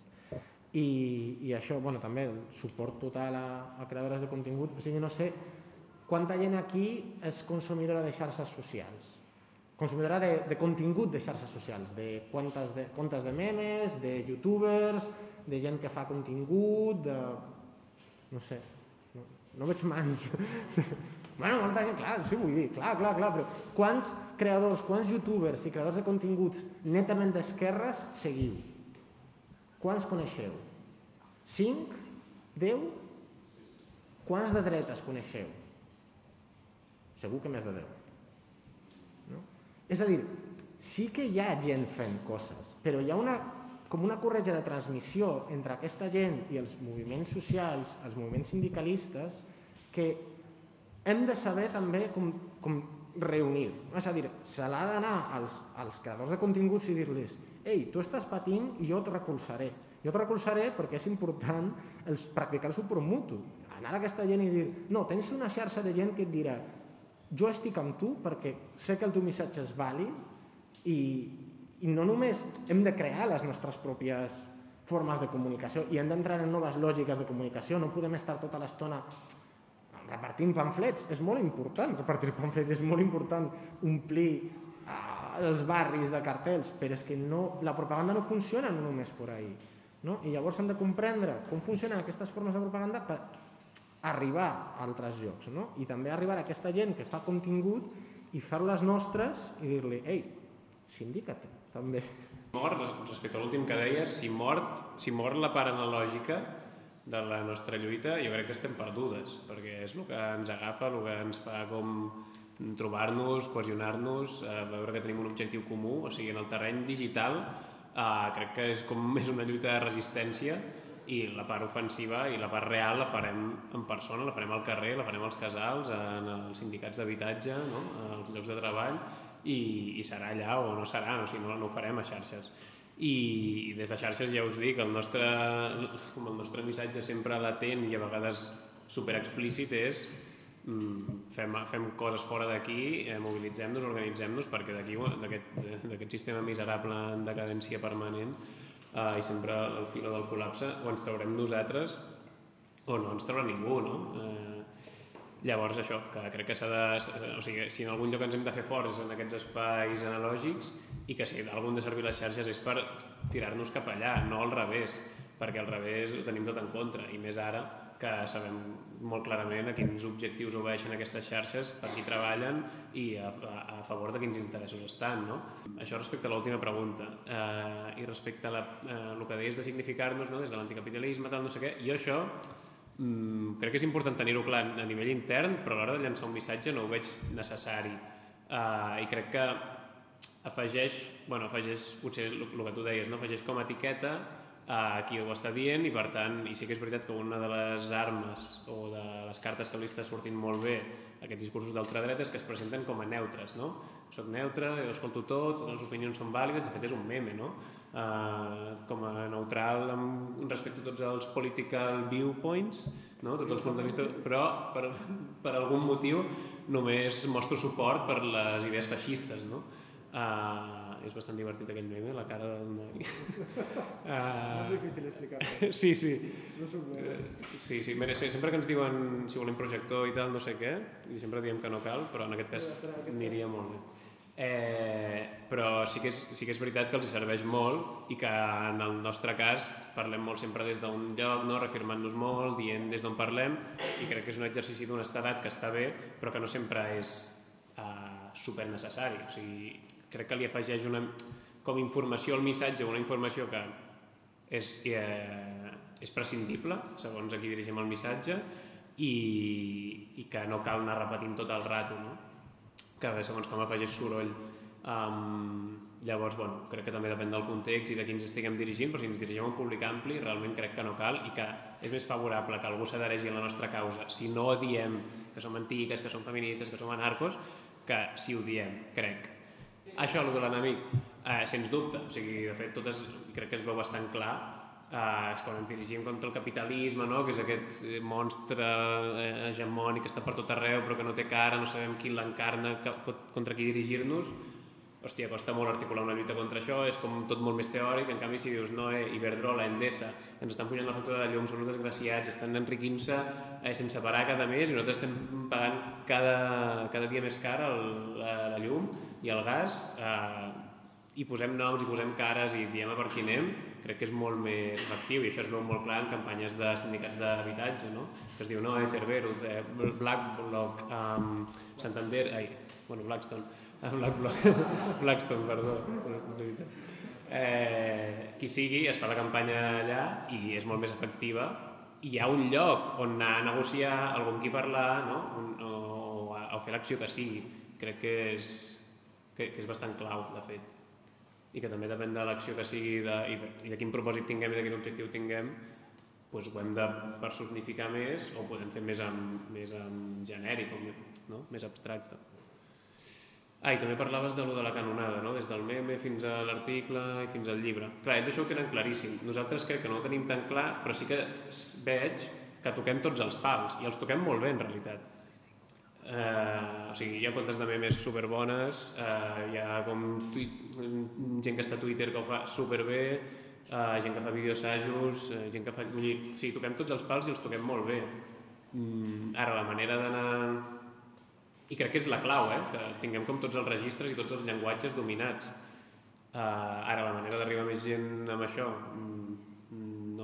I això, també el suport total a creadores de contingut, o sigui, no sé quanta gent aquí és consumidora de xarxes socials, consumidora de contingut de xarxes socials, de comptes de memes, de youtubers, de gent que fa contingut, no sé, no veig mans. Molta gent, clar, sí, vull dir, clar, però quants creadors, quants youtubers i creadors de continguts netament d'esquerres seguiu? Quants coneixeu? 5? 10? Quants de dretes coneixeu? Segur que més de 10. És a dir, sí que hi ha gent fent coses, però hi ha com una corretja de transmissió entre aquesta gent i els moviments socials, els moviments sindicalistes, que hem de saber també com reunir. És a dir, se l'ha d'anar als creadors de continguts i dir-los ei, tu estàs patint i jo et recolzaré. Jo et recolzaré perquè és important practicar el suport mutu. Anar a aquesta gent i dir, no, tens una xarxa de gent que et dirà jo estic amb tu perquè sé que el teu missatge és vàlid i no només hem de crear les nostres pròpies formes de comunicació i hem d'entrar en noves lògiques de comunicació, no podem estar tota l'estona repartint pamflets. És molt important repartir pamflets, és molt important omplir els barris de cartells, però és que la propaganda no funciona només per ahí. no? I llavors hem de comprendre com funcionen aquestes formes de propaganda per arribar a altres llocs, no? I també arribar a aquesta gent que fa contingut i fer-les nostres i dir-li, ei, sindica't també. Respecte a l'últim que deies, si mor la part analògica de la nostra lluita, jo crec que estem perdudes, perquè és el que ens agafa, el que ens fa com trobar-nos, cohesionar-nos, veure que tenim un objectiu comú, o sigui, en el terreny digital crec que és com més una lluita de resistència i la part ofensiva i la part real la farem en persona, la farem al carrer, la farem als casals, en els sindicats d'habitatge, no? Als llocs de treball, i serà allà o no serà, no, si no ho farem a xarxes. I des de xarxes ja us dic, el nostre missatge sempre latent i a vegades superexplícit és fem coses fora d'aquí, mobilitzem-nos, organitzem-nos, perquè d'aquest sistema miserable en decadència permanent i sempre al filo del col·lapse o ens traurem nosaltres o no ens traurà ningú, no? Llavors això, que crec que s'ha de... O sigui, si en algun lloc ens hem de fer forts és en aquests espais analògics i que si d'algun de servir les xarxes és per tirar-nos cap allà, no al revés, perquè al revés ho tenim tot en contra, i més ara que sabem molt clarament a quins objectius obeeixen aquestes xarxes, per qui treballen i a favor de quins interessos estan, no? Això respecte a l'última pregunta. I respecte a el que deies de significar-nos, no? Des de l'anticapitalisme, tal, no sé què, jo això crec que és important tenir-ho clar a nivell intern, però a l'hora de llançar un missatge no ho veig necessari. I crec que afegeix potser el que tu deies, no? Afegeix com a etiqueta a qui ho està dient i per tant, i sí que és veritat que una de les armes o de les cartes que li està sortint molt bé aquests discursos d'ultradreta és que es presenten com a neutres, no? Soc neutre, jo escolto tot, les opinions són vàlides, de fet és un meme, no? Com a neutral respecte a tots els political viewpoints, no? Tots els punts de vista, però per algun motiu només mostro suport per les idees feixistes, no? És bastant divertit aquell meme, la cara del noi. És difícil explicar-ho. Sí. No s'ho Sí, sempre que ens diuen si volem projector i tal, no sé què, i sempre diem que no cal, però en aquest cas aniria molt bé. Però sí que és veritat que els serveix molt i que en el nostre cas parlem molt sempre des d'un lloc, no? Reafirmant-nos molt, dient des d'on parlem, i crec que és un exercici d'honestedat que està bé, però que no sempre és super necessari. O sigui, crec que li afegeix com informació al missatge, una informació que és prescindible, segons a qui dirigim el missatge, i que no cal anar repetint tot el rato, no? Que segons com afegeix soroll. Llavors, crec que també depèn del context i de qui ens estiguem dirigint, però si ens dirigim a un públic ampli, realment crec que no cal i que és més favorable que algú s'adhereixi a la nostra causa si no diem que som antiques, que som feministes, que som anarcos, que si ho diem, crec. Això, el de l'enemic, sens dubte, o sigui, de fet, crec que es veu bastant clar, és quan ens dirigim contra el capitalisme, no? Que és aquest monstre hegemònic que està per tot arreu però que no té cara, no sabem qui l'encarna, contra qui dirigir-nos. Hòstia, costa molt articular una lluita contra això, és com tot molt més teòric. En canvi, si dius, no, Iberdrola, Endesa, ens estan pujant la factura de llum, són uns desgraciats, estan enriquint-se sense parar cada mes i nosaltres estem pagant cada dia més cara la llum i el gas, i posem noms i posem cares i diem a per qui anem, crec que és molt més efectiu, i això es veu molt clar en campanyes de sindicats d'habitatge, no? Que es diu, no, Cerberus, Blackstone, perdó. Qui sigui, es fa la campanya allà i és molt més efectiva, i hi ha un lloc on anar a negociar, algun qui parlar, no? O fer l'acció que sigui. Crec que és bastant clau, de fet. I que també depèn de l'acció que sigui i de quin propòsit tinguem i de quin objectiu tinguem, doncs ho hem de personificar més o ho podem fer més en genèric, no? Més abstracte. I també parlaves de la canonada, no? Des del meme fins a l'article i fins al llibre. Clar, ells això ho tenen claríssim. Nosaltres crec que no ho tenim tan clar, però sí que veig que toquem tots els pals, i els toquem molt bé en realitat. O sigui, hi ha comptes de memes superbones, hi ha com gent que està a Twitter que ho fa superbé, gent que fa videoassajos, gent que fa... O sigui, toquem tots els pals i els toquem molt bé. Ara, la manera d'anar... I crec que és la clau, que tinguem com tots els registres i tots els llenguatges dominats. Ara, la manera d'arribar a més gent amb això,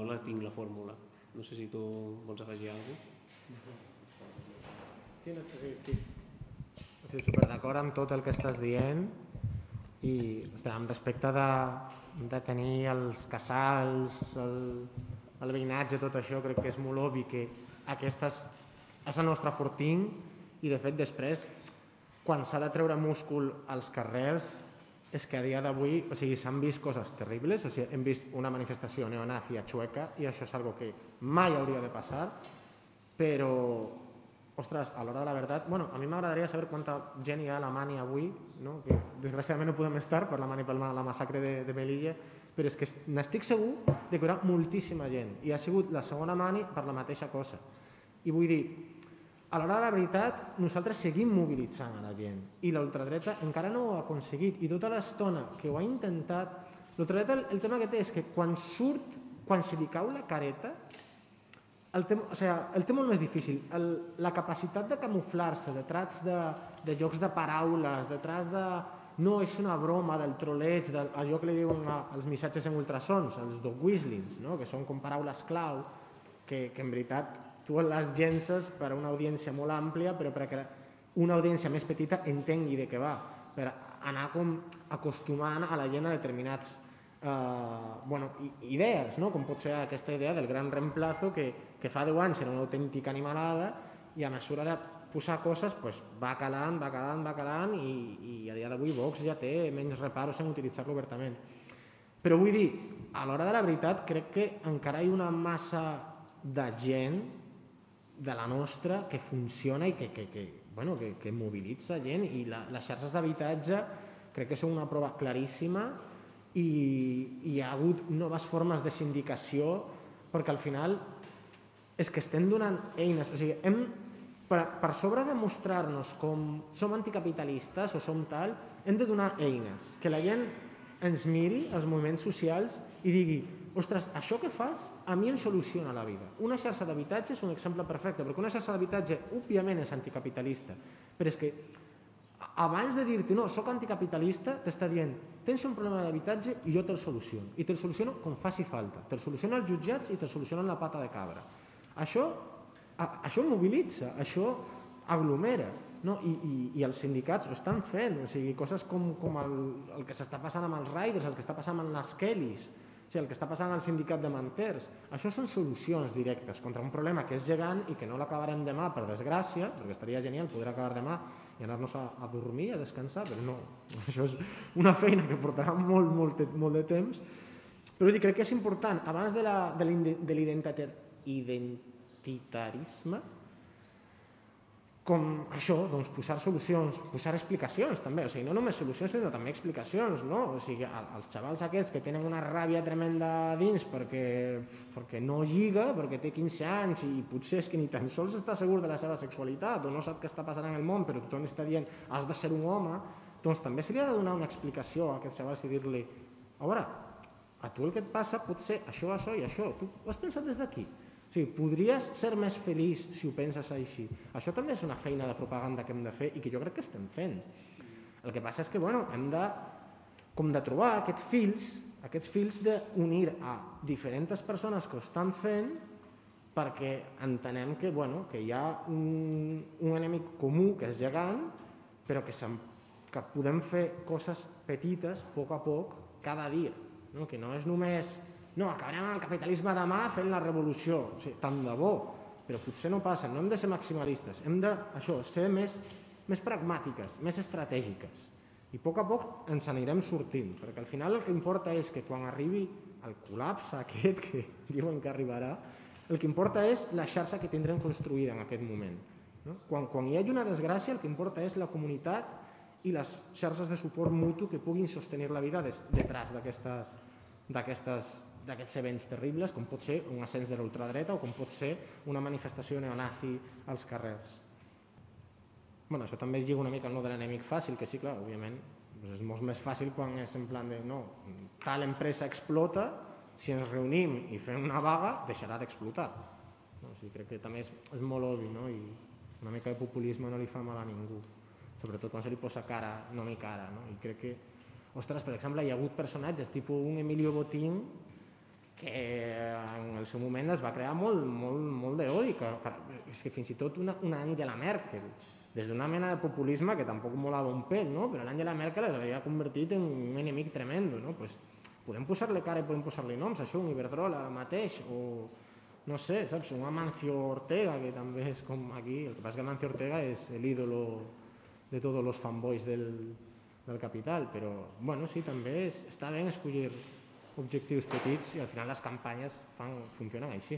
no la tinc la fórmula. No sé si tu vols afegir alguna cosa. Sí, estic super d'acord amb tot el que estàs dient i amb respecte de tenir els casals, el veïnatge, tot això, crec que és molt obvi que aquest és el nostre fortín i de fet després, quan s'ha de treure múscul als carrers, és que a dia d'avui s'han vist coses terribles, hem vist una manifestació neonazi a Chueca i això és algo que mai hauria de passar, però, ostres, a l'hora de la veritat, a mi m'agradaria saber quanta gent hi ha a la Mani avui, que desgraciadament no podem estar per la massacre de Melilla, però és que n'estic segur que hi haurà moltíssima gent i ha sigut la segona Mani per la mateixa cosa. I vull dir, a l'hora de la veritat, nosaltres seguim mobilitzant a la gent i l'ultradreta encara no ho ha aconseguit i tota l'estona que ho ha intentat, l'ultradreta el tema que té és que quan se li cau la careta, el té molt més difícil. La capacitat de camuflar-se detrás de jocs de paraules, detrás de no, és una broma del troleig, allò que li diuen els missatges en ultrasons, els dog whistlings, que són com paraules clau, que en veritat tu les llences per a una audiència molt àmplia, però perquè una audiència més petita entengui de què va, per anar com acostumant a la gent a determinats idees, com pot ser aquesta idea del gran reemplazo que fa 10 anys era una autèntica animalada i a mesura de posar coses va calant i a dia d'avui Vox ja té menys reparos en utilitzar-lo obertament. Però vull dir, a l'hora de la veritat crec que encara hi ha una massa de gent de la nostra que funciona i que mobilitza gent i les xarxes d'habitatge crec que són una prova claríssima i hi ha hagut noves formes de sindicació perquè al final és que estem donant eines, per sobre de mostrar-nos com som anticapitalistes o som tal, hem de donar eines, que la gent ens miri, els moviments socials, i digui, ostres, això que fas a mi em soluciona la vida. Una xarxa d'habitatge és un exemple perfecte, perquè una xarxa d'habitatge òbviament és anticapitalista, però és que abans de dir-te no, soc anticapitalista, t'està dient tens un problema d'habitatge i jo te'l soluciono, i te'l soluciono com faci falta, te'l soluciono als jutjats i te'l soluciono en la pata de cabra. Això mobilitza, això aglomera, i els sindicats ho estan fent, coses com el que s'està passant amb els riders, el que està passant amb les Kellys, el que està passant al sindicat de manters. Això són solucions directes contra un problema que és gegant i que no l'acabarem demà, per desgràcia, perquè estaria genial poder acabar demà i anar-nos a dormir, a descansar, però no. Això és una feina que portarà molt de temps. Però crec que és important, abans de l'identitarisme, com això, posar solucions, posar explicacions també, no només solucions sinó també explicacions, els xavals aquests que tenen una ràbia tremenda dins perquè no lliga, perquè té 15 anys i potser és que ni tan sols està segur de la seva sexualitat o no sap què està passant en el món però tothom està dient has de ser un home, doncs també se li ha de donar una explicació a aquests xavals i dir-li a veure, a tu el que et passa pot ser això i això, tu ho has pensat des d'aquí? Podries ser més feliç si ho penses així. Això també és una feina de propaganda que hem de fer i que jo crec que estem fent. El que passa és que hem de trobar aquests fils d'unir a diferents persones que ho estan fent perquè entenem que hi ha un enemic comú que és gegant però que podem fer coses petites a poc cada dia, que no és només no, acabarem amb el capitalisme demà fent la revolució, tant de bo, però potser no passa, no hem de ser maximalistes, hem de ser més pragmàtiques, més estratègiques i a poc ens anirem sortint, perquè al final el que importa és que quan arribi el col·lapse aquest que diuen que arribarà, el que importa és la xarxa que tindrem construïda en aquest moment. Quan hi hagi una desgràcia el que importa és la comunitat i les xarxes de suport mutu que puguin sostenir la vida detrás d'aquests events terribles, com pot ser un ascens de l'ultradreta o com pot ser una manifestació neonazi als carrers. Això també lliga una mica amb de l'enemic fàcil, que sí, clar, òbviament, és molt més fàcil quan és en plan de no, tal empresa explota, si ens reunim i fem una vaga, deixarà d'explotar. Crec que també és molt obvi, i una mica de populisme no li fa mal a ningú, sobretot quan se li posa nom i cara. I crec que, ostres, per exemple, hi ha hagut personatges tipus un Emilio Botín que en el seu moment es va crear molt d'odi, és que fins i tot una Angela Merkel, des d'una mena de populisme que tampoc molava un pèl, no? Però l'Angela Merkel es havia convertit en un enemic tremendo, no? Pues, podem posar-li cara i podem posar-li noms, això, un Iberdrola mateix, o no sé, saps, un Amancio Ortega, que també és com aquí, el que passa que Amancio Ortega és l'ídolo de tots els fanboys del capital, però bueno, sí, també està bé escollir objectius petits i al final les campanyes funcionen així.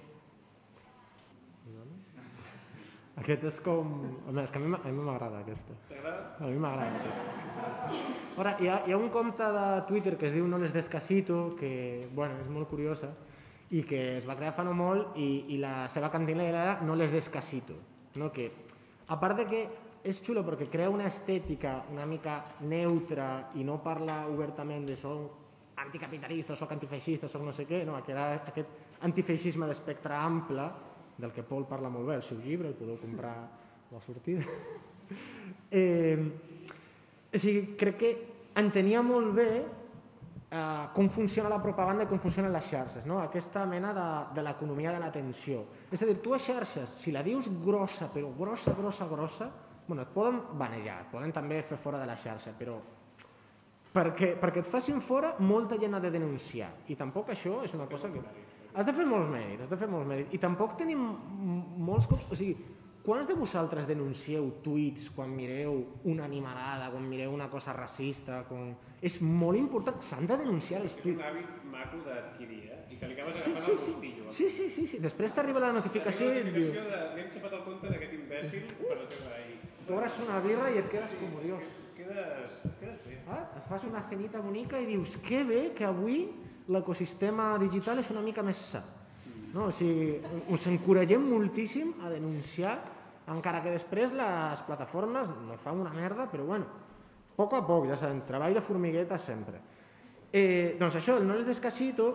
Aquest és com... És que a mi m'agrada aquesta. T'agrada? A mi m'agrada aquesta. Ara, hi ha un compte de Twitter que es diu No les descasito, que bueno, és molt curiosa i que es va crear fa no molt i la seva cantinera era No les descasito. No? Que, a part de que és xulo perquè crea una estètica una mica neutra i no parla obertament de soc anticapitalista, soc antifeixista, soc no sé què, no, aquest antifeixisme d'espectre ample, del que Paul parla molt bé al seu llibre, el podeu comprar a la sortida. O sigui, crec que entenia molt bé com funciona la propaganda i com funcionen les xarxes, no? Aquesta mena de l'economia de l'atenció. És a dir, tu a xarxes, si la dius grossa, però grossa, bueno, et poden banejar, et poden també fer fora de la xarxa, però perquè et facin fora, molta gent ha de denunciar. I tampoc això és una cosa que... Has de fer molts mèrits, I tampoc tenim molts cops... O sigui, quants de vosaltres denuncieu tuits quan mireu una animalada, quan mireu una cosa racista? És molt important, s'han de denunciar els tuits. És un hàbit maco d'adquirir, I que li acabes agafant el gustillo. Sí. Després t'arriba la notificació i et diu... Li hem xapat el compte d'aquest imbècil per la teva ahir. T'obres una birra i et quedes com odiós. Quedes bé. Et fas una cenita bonica i dius que bé que avui l'ecosistema digital és una mica més sa. No? O sigui, us encoratgem moltíssim a denunciar, encara que després les plataformes no fan una merda, però bueno, a poc, ja sabem, treball de formigueta sempre. Doncs això, el No les descasito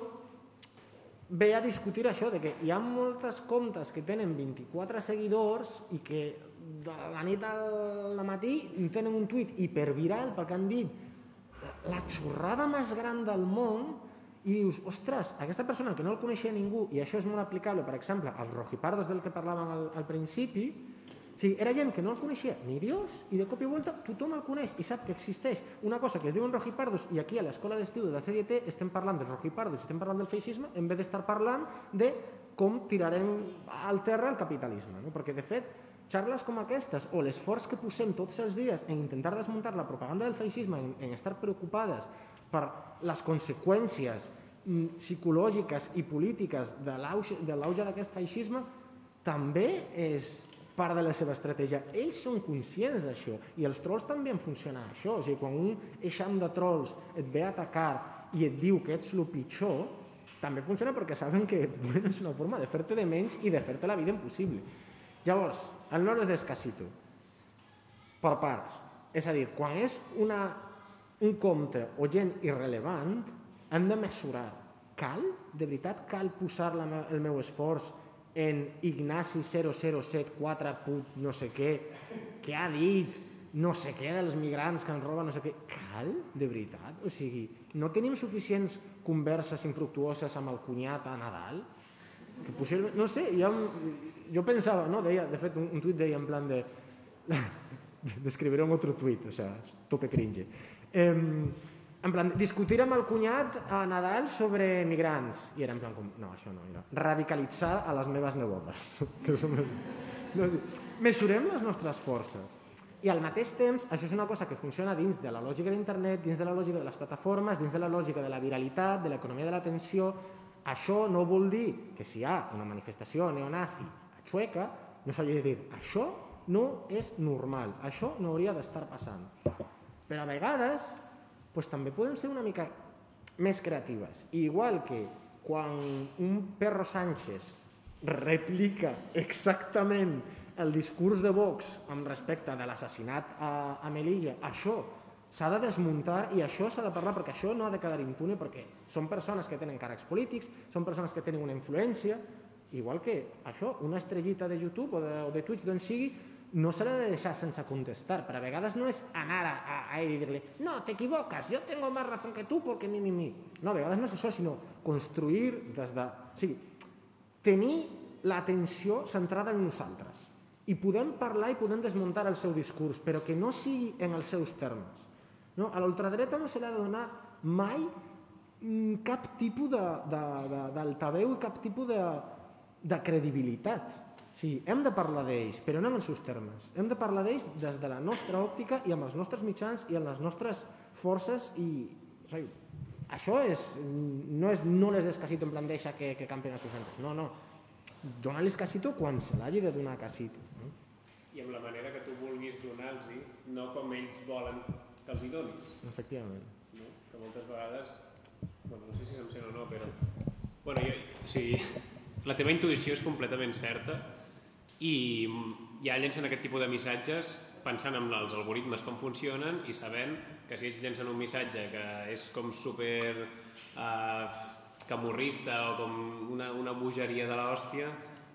ve a discutir això, de que hi ha moltes comptes que tenen 24 seguidors i que de la nit al matí tenen un tuit hiperviral perquè han dit la xorrada més gran del món i dius, ostres, aquesta persona que no el coneixia ningú, i això és molt aplicable, per exemple, als rojipardos del que parlàvem al principi, o sigui, era gent que no el coneixia ni Dios i de cop i volta tothom el coneix i sap que existeix una cosa que es diuen rojipardos i aquí a l'escola d'estiu de la CDT estem parlant dels rojipardos, estem parlant del feixisme en vez d'estar parlant de com tirarem al terra el capitalisme, no? Perquè de fet xarles com aquestes o l'esforç que posem tots els dies en intentar desmuntar la propaganda del feixisme, en estar preocupades per les conseqüències psicològiques i polítiques de l'auge d'aquest feixisme, també és part de la seva estratègia. Ells són conscients d'això i els trolls també en funciona això. O sigui, quan un eixam de trolls et ve a atacar i et diu que ets el pitjor, també funciona perquè saben que és una forma de fer-te de menys i de fer-te la vida impossible. Llavors, el No les descasito, per parts. És a dir, quan és un compte o gent irrellevant, hem de mesurar. De veritat cal posar el meu esforç en Ignasi 0074 no sé què, que ha dit no sé què dels migrants que ens roben no sé què. Cal? De veritat? O sigui, no tenim suficients converses infructuoses amb el cunyat a Nadal? No sé, jo pensava, no, deia, de fet un tuit deia en plan de... Describiré un altre tuit, o sea, tope cringe. En plan, discutir amb el cunyat a Nadal sobre migrants. I era en plan, no, això no, era radicalitzar a les meves nebodes. Mesurem les nostres forces. I al mateix temps, això és una cosa que funciona dins de la lògica d'internet, dins de la lògica de les plataformes, dins de la lògica de la viralitat, de l'economia de l'atenció. Això no vol dir que si hi ha una manifestació neonazi a Chueca, no s'hagi de dir, això no és normal, això no hauria d'estar passant. Però a vegades també podem ser una mica més creatives. I igual que quan un Perro Sánchez replica exactament el discurs de Vox amb respecte de l'assassinat a Melilla, això s'ha de desmuntar i això s'ha de parlar perquè això no ha de quedar impune perquè són persones que tenen càrrecs polítics, són persones que tenen una influència, igual que això, una estrellita de YouTube o de Twitch d'on sigui, no se l'ha de deixar sense contestar, però a vegades no és anar a ell i dir-li no, t'equivoques, jo tengo más razón que tu porque mi. No, a vegades no és això, sinó construir des de... O sigui, tenir l'atenció centrada en nosaltres. I podem parlar i podem desmuntar el seu discurs, però que no sigui en els seus termes. No? A l'ultradreta no se li ha de donar mai cap tipus d'altaveu i cap tipus de credibilitat. O sigui, hem de parlar d'ells, però no en els seus termes. Hem de parlar d'ells des de la nostra òptica i amb els nostres mitjans i amb les nostres forces. O sigui, això no les des Casito en plan deixa que campin a sus antes. No. Dóna-los Casito quan se l'hagi de donar Casito. I amb la manera que tu vulguis donar-los, no com ells volen que els hi donis. Efectivament. No? Que moltes vegades, bueno, no sé si se'm sent o no, però... Bueno, la teva intuïció és completament certa i ja llencen aquest tipus de missatges pensant en els algoritmes com funcionen i sabent que si ells llencen un missatge que és com super camorrista o com una bogeria de l'hòstia,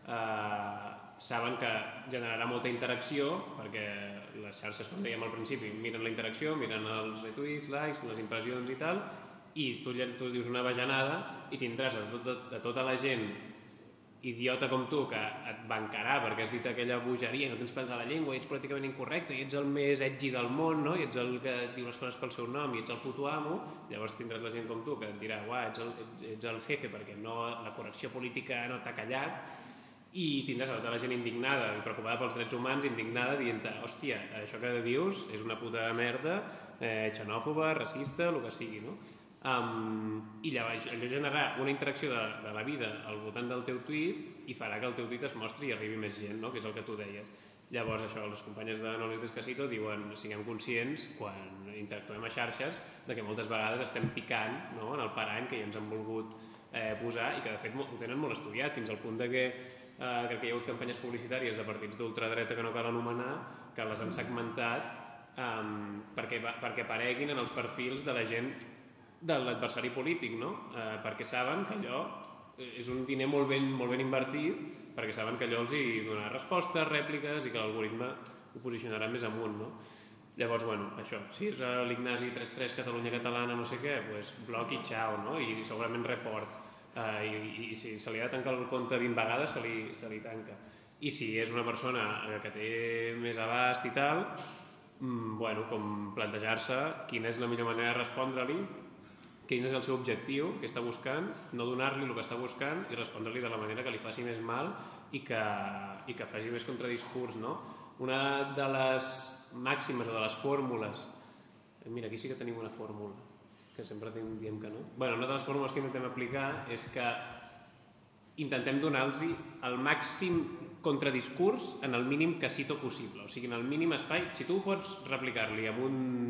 saben que generarà molta interacció perquè les xarxes, com dèiem al principi, miren la interacció, miren els retweets, likes, les impressions i tal, i tu dius una bajanada i tindràs de tota la gent idiota com tu que et bancarà perquè has dit aquella bogeria, no tens pèls a la llengua i ets políticament incorrecte i ets el més edgy del món, no? I ets el que diu les coses pel seu nom i ets el puto amo. Llavors tindràs la gent com tu que et dirà ets el jefe perquè la correcció política no t'ha callat, i tindràs tota la gent indignada i preocupada pels drets humans, indignada dient hòstia, això que dius és una puta merda, xenòfoba, racista, el que sigui, no? I llavors allò generarà una interacció de la vida al voltant del teu tuit i farà que el teu tuit es mostri i arribi més gent, no? Que és el que tu deies. Llavors això, les companyes de No les des Casito diuen siguem conscients quan interactuem a xarxes de que moltes vegades estem picant, no? En el parany que ja ens han volgut posar i que de fet ho tenen molt estudiat fins al punt de que crec que hi ha hagut campanyes publicitàries de partits d'ultradreta que no cal anomenar que les han segmentat perquè apareguin en els perfils de la gent de l'adversari polític, no? Perquè saben que allò és un diner molt ben invertit, perquè saben que allò els hi donarà respostes, rèpliques i que l'algoritme ho posicionarà més amunt, no? Llavors, bueno, això, si és l'Ignasi 33 Catalunya Catalana no sé què, doncs bloc i xau, no? I segurament report. I si se li ha de tancar el compte 20 vegades se li tanca. I si és una persona que té més abast i tal, bueno, com plantejar-se quina és la millor manera de respondre-li, quin és el seu objectiu, què està buscant, no donar-li el que està buscant i respondre-li de la manera que li faci més mal i que faci més contradiscurs, no? Una de les màximes o de les fórmules, mira, aquí sí que tenim una fórmula, que sempre diem que no. Bueno, una de les fórmules que intentem aplicar és que intentem donar-los el màxim contradiscurs en el mínim casito possible, o sigui, en el mínim espai. Si tu pots replicar-li amb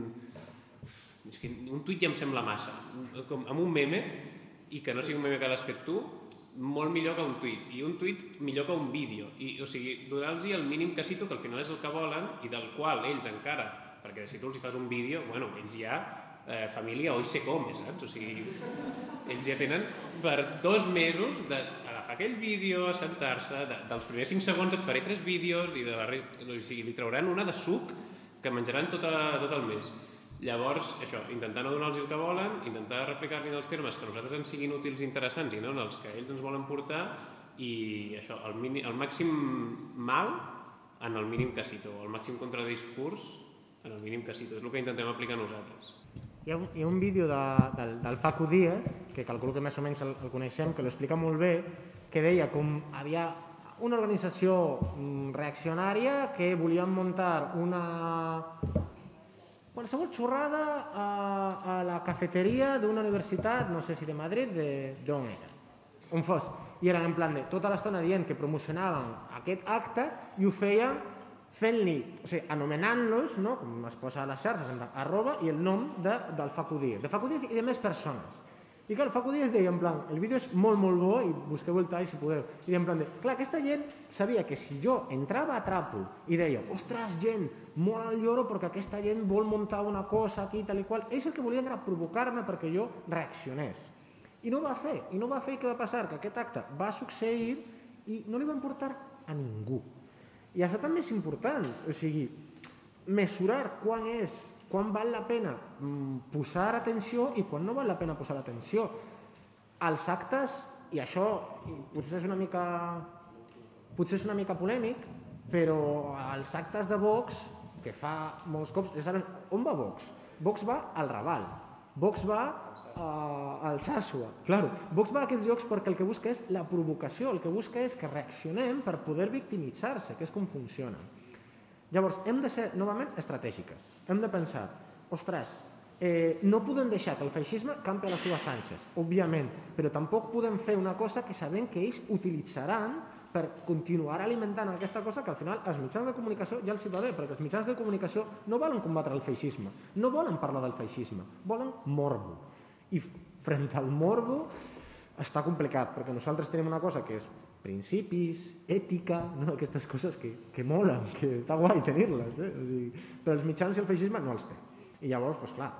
un tuit ja em sembla massa, amb un meme, i que no sigui un meme que l'has fet tu, molt millor que un tuit, i un tuit millor que un vídeo. O sigui, donar-los el mínim casito, que al final és el que volen, i del qual ells encara, perquè si tu els fas un vídeo, bueno, ells ja família hoy se come, saps? O sigui, ells ja tenen per 2 mesos d'agafar aquell vídeo, assentar-se, dels primers 5 segons et faré 3 vídeos i li trauran una de suc que menjaran tot el mes. Llavors, això, intentar no donar-los el que volen, intentar replicar-li en els termes que a nosaltres ens siguin útils i interessants i no en els que ells ens volen portar, i això, el màxim mal en el mínim casito, el màxim contradiscurs en el mínim casito, és el que intentem aplicar nosaltres. Hi ha un vídeo del Facu Díaz, que calculo que més o menys el coneixem, que l'explica molt bé, que deia com havia una organització reaccionària que volien muntar qualsevol xorrada a la cafeteria d'una universitat, no sé si de Madrid, d'on era, on fos. I eren en plan de tota l'estona dient que promocionaven aquest acte i ho feien fent-li, o sigui, anomenant-los, no? Com es posa a les xarxes, arroba i el nom del Facu Díaz, i de més persones. I clar, el Facu Díaz deia en plan, el vídeo és molt bo i busqueu el tall si podeu, i deia en plan de, clar, aquesta gent sabia que si jo entrava a Trapo i deia, ostres, gent, molt al lloro perquè aquesta gent vol muntar una cosa aquí, tal i qual, ells el que volien era provocar-me perquè jo reaccionés. I no ho va fer, i què va passar? Que aquest acte va succeir i no li van portar a ningú. I això també és important, o sigui, mesurar quan val la pena posar atenció i quan no val la pena posar atenció. Els actes, i això potser és una mica polèmic, però els actes de Vox, que fa molts cops, ja saben, on va Vox? Vox va al Raval, Vox va al Sàssoa. Claro, Vox va a aquests llocs perquè el que busca és la provocació, el que busca és que reaccionem per poder victimitzar-se, que és com funciona. Llavors, hem de ser, novament, estratègiques. Hem de pensar, ostres, no podem deixar que el feixisme campi a les seves anxes, òbviament, però tampoc podem fer una cosa que sabem que ells utilitzaran per continuar alimentant aquesta cosa que al final els mitjans de comunicació ja els hi va bé, perquè els mitjans de comunicació no volen combatre el feixisme, no volen parlar del feixisme, volen morbo. I front al morbo està complicat, perquè nosaltres tenim una cosa que és principis, ètica, aquestes coses que molen, que està guai tenir-les, però els mitjans i el feixisme no els té. I llavors, doncs clar,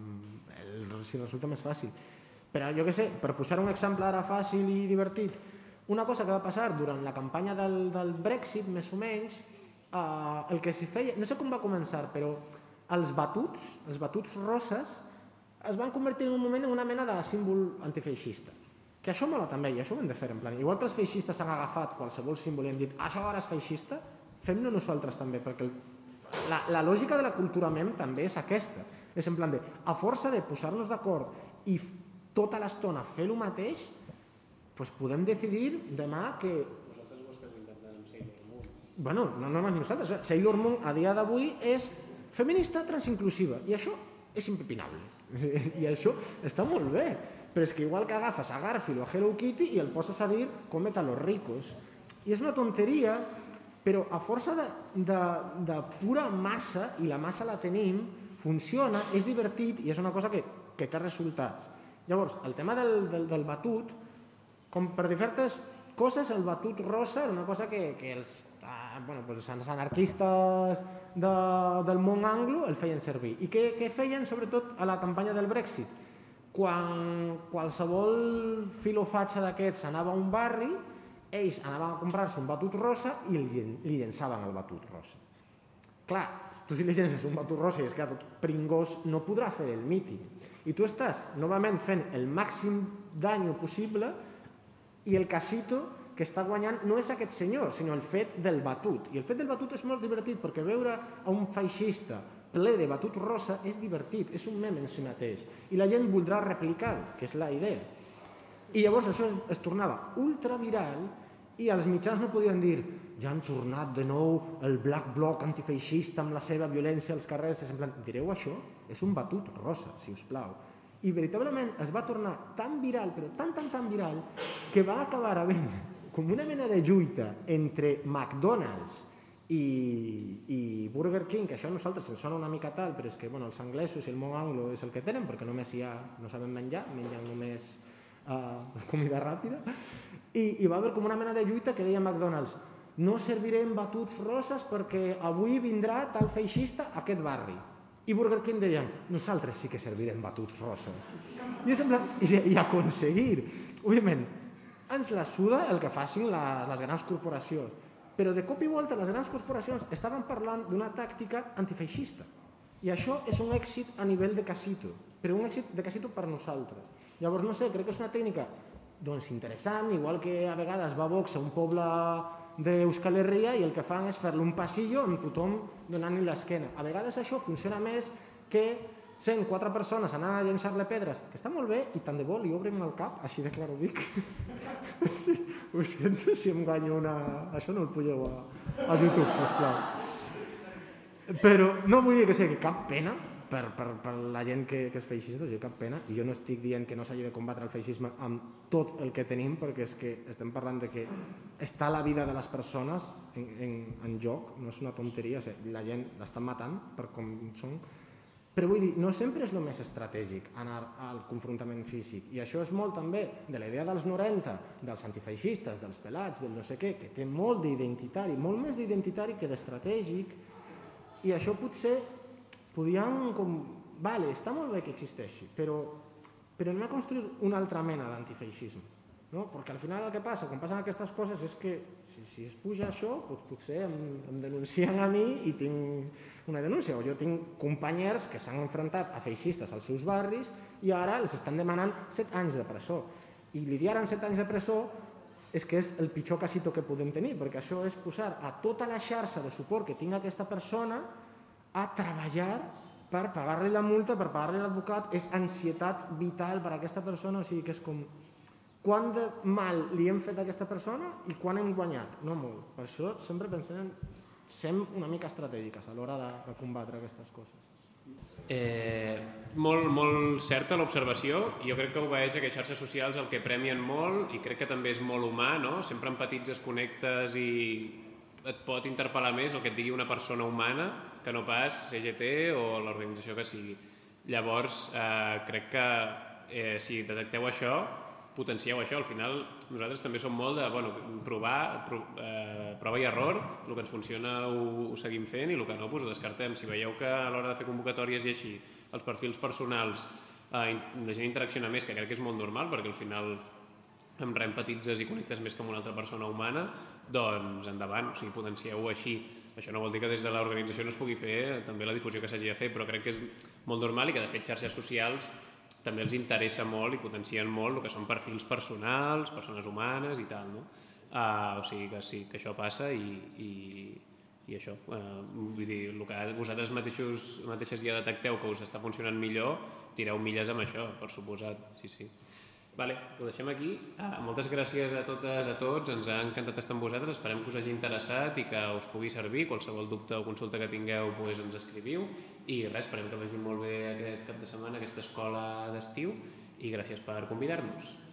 si resulta més fàcil. Però jo què sé, per posar un exemple ara fàcil i divertit, una cosa que va passar durant la campanya del Brexit, més o menys, el que s'hi feia, no sé com va començar, però els batuts roses, es van convertir en un moment en una mena de símbol antifeixista. Que això mola també, i això ho hem de fer en plan. Igual que els feixistes han agafat qualsevol símbol i han dit això ara és feixista, fem-ne nosaltres també, perquè la lògica de la cultura mem també és aquesta. És en plan de, a força de posar-nos d'acord i tota l'estona fer el mateix, doncs podem decidir demà que... Vosaltres ho esteu intentant amb Sailor Moon. Bueno, no només nosaltres. Sailor Moon a dia d'avui és feminista transinclusiva i això és impepinable. I això està molt bé. Però és que igual que agafes a Garfield o a Hello Kitty i el poses a dir cómete a los ricos. I és una tonteria, però a força de pura massa, i la massa la tenim, funciona, és divertit i és una cosa que té resultats. Llavors, el tema del batut, com per diferents coses, el batut rosa era una cosa que els anarquistes del món anglo el feien servir. I què feien sobretot a la campanya del Brexit? Quan qualsevol filofatxa d'aquests anava a un barri, ells anaven a comprar-se un batut rosa i li llençaven el batut rosa. Clar, tu si li llences un batut rosa i és que tot pringós no podrà fer el míting. I tu estàs novament fent el màxim dany possible i el casito que està guanyant no és aquest senyor, sinó el fet del batut. I el fet del batut és molt divertit perquè veure a un feixista ple de batut rosa és divertit, és un meme en si mateix. I la gent voldrà replicar, que és la idea. I llavors això es tornava ultraviral i els mitjans no podien dir ja han tornat de nou el Black Bloc antifeixista amb la seva violència als carrers. En plan, direu això? És un batut rosa, si us plau. I veritablement es va tornar tan viral, però tan viral, que va acabar havent com una mena de lluita entre McDonald's i Burger King, que això a nosaltres ens sona una mica tal, però és que els anglesos i el món anglo és el que tenen, perquè només no saben menjar, mengen només comida ràpida, i va haver com una mena de lluita que deia McDonald's no servirem batuts roses perquè avui vindrà tal feixista a aquest barri. I Burger King deien, nosaltres sí que servirem batuts roses. I aconseguir, òbviament, ens la suda el que facin les grans corporacions, però de cop i volta les grans corporacions estaven parlant d'una tàctica antifeixista. I això és un èxit a nivell de casito, però un èxit de casito per nosaltres. Llavors, no sé, crec que és una tècnica interessant, igual que a vegades va Vox a un poble d'Euskal Herria i el que fan és fer-li un passillo amb tothom donant-li l'esquena. A vegades això funciona més que 104 persones anant a llençar-li pedres, que està molt bé i tant de bo li obren el cap, així de clar ho dic. Sí, ho sento si em guanyo una... Això no el pugeu a YouTube, sisplau. Però no vull dir que sigui cap pena per la gent que és feixista, cap pena, i jo no estic dient que no s'hagi de combatre el feixisme amb tot el que tenim, perquè és que estem parlant de que està la vida de les persones en joc, no és una tonteria, la gent l'estan matant per com són. Però vull dir, no sempre és el més estratègic anar al confrontament físic. I això és molt també de la idea dels 90, dels antifeixistes, dels pelats, del no sé què, que té molt d'identitari, molt més d'identitari que d'estratègic. I això potser podíem com... Vale, està molt bé que existeixi, però anem a construir una altra mena d'antifeixisme. no? Perquè al final el que passa, quan passen aquestes coses, és que si es puja això, doncs potser em denuncien a mi i tinc una denúncia. O jo tinc companys que s'han enfrontat a feixistes als seus barris i ara els estan demanant 7 anys de presó. I lidiar amb 7 anys de presó és que és el pitjor casito que podem tenir, perquè això és posar a tota la xarxa de suport que tinga aquesta persona a treballar per pagar-li la multa, per pagar-li l'advocat. És ansietat vital per a aquesta persona, o sigui que és com quant de mal li hem fet a aquesta persona i quan hem guanyat, no molt. Per això sempre pensem, sem una mica estratègiques a l'hora de combatre aquestes coses. Molt certa l'observació. Jo crec que obeeix a que xarxes socials el que premien molt, i crec que també és molt humà, no? Sempre empatitzes, connectes i et pot interpel·lar més el que et digui una persona humana que no pas CGT o l'organització que sigui. Llavors, crec que si detecteu això, potencieu això. Al final, nosaltres també som molt de provar, prova i error. El que ens funciona ho seguim fent i el que no, ho descartem. Si veieu que a l'hora de fer convocatòries i així, els perfils personals, la gent interacciona més, que crec que és molt normal, perquè al final em reempatitzes i connectes més que amb una altra persona humana, doncs endavant, o sigui, potencieu-ho així. Això no vol dir que des de l'organització no es pugui fer també la difusió que s'hagi de fer, però crec que és molt normal i que de fet xarxes socials també els interessa molt i potencien molt el que són perfils personals, persones humanes i tal, no? O sigui que sí, que això passa i això, vull dir, el que vosaltres mateixes ja detecteu que us està funcionant millor, tireu milles amb això, per suposat, sí. Vale, ho deixem aquí. Moltes gràcies a totes, a tots, ens ha encantat estar amb vosaltres, esperem que us hagi interessat i que us pugui servir. Qualsevol dubte o consulta que tingueu ens escriviu i res, esperem que vagi molt bé aquest cap de setmana, aquesta escola d'estiu, i gràcies per convidar-nos.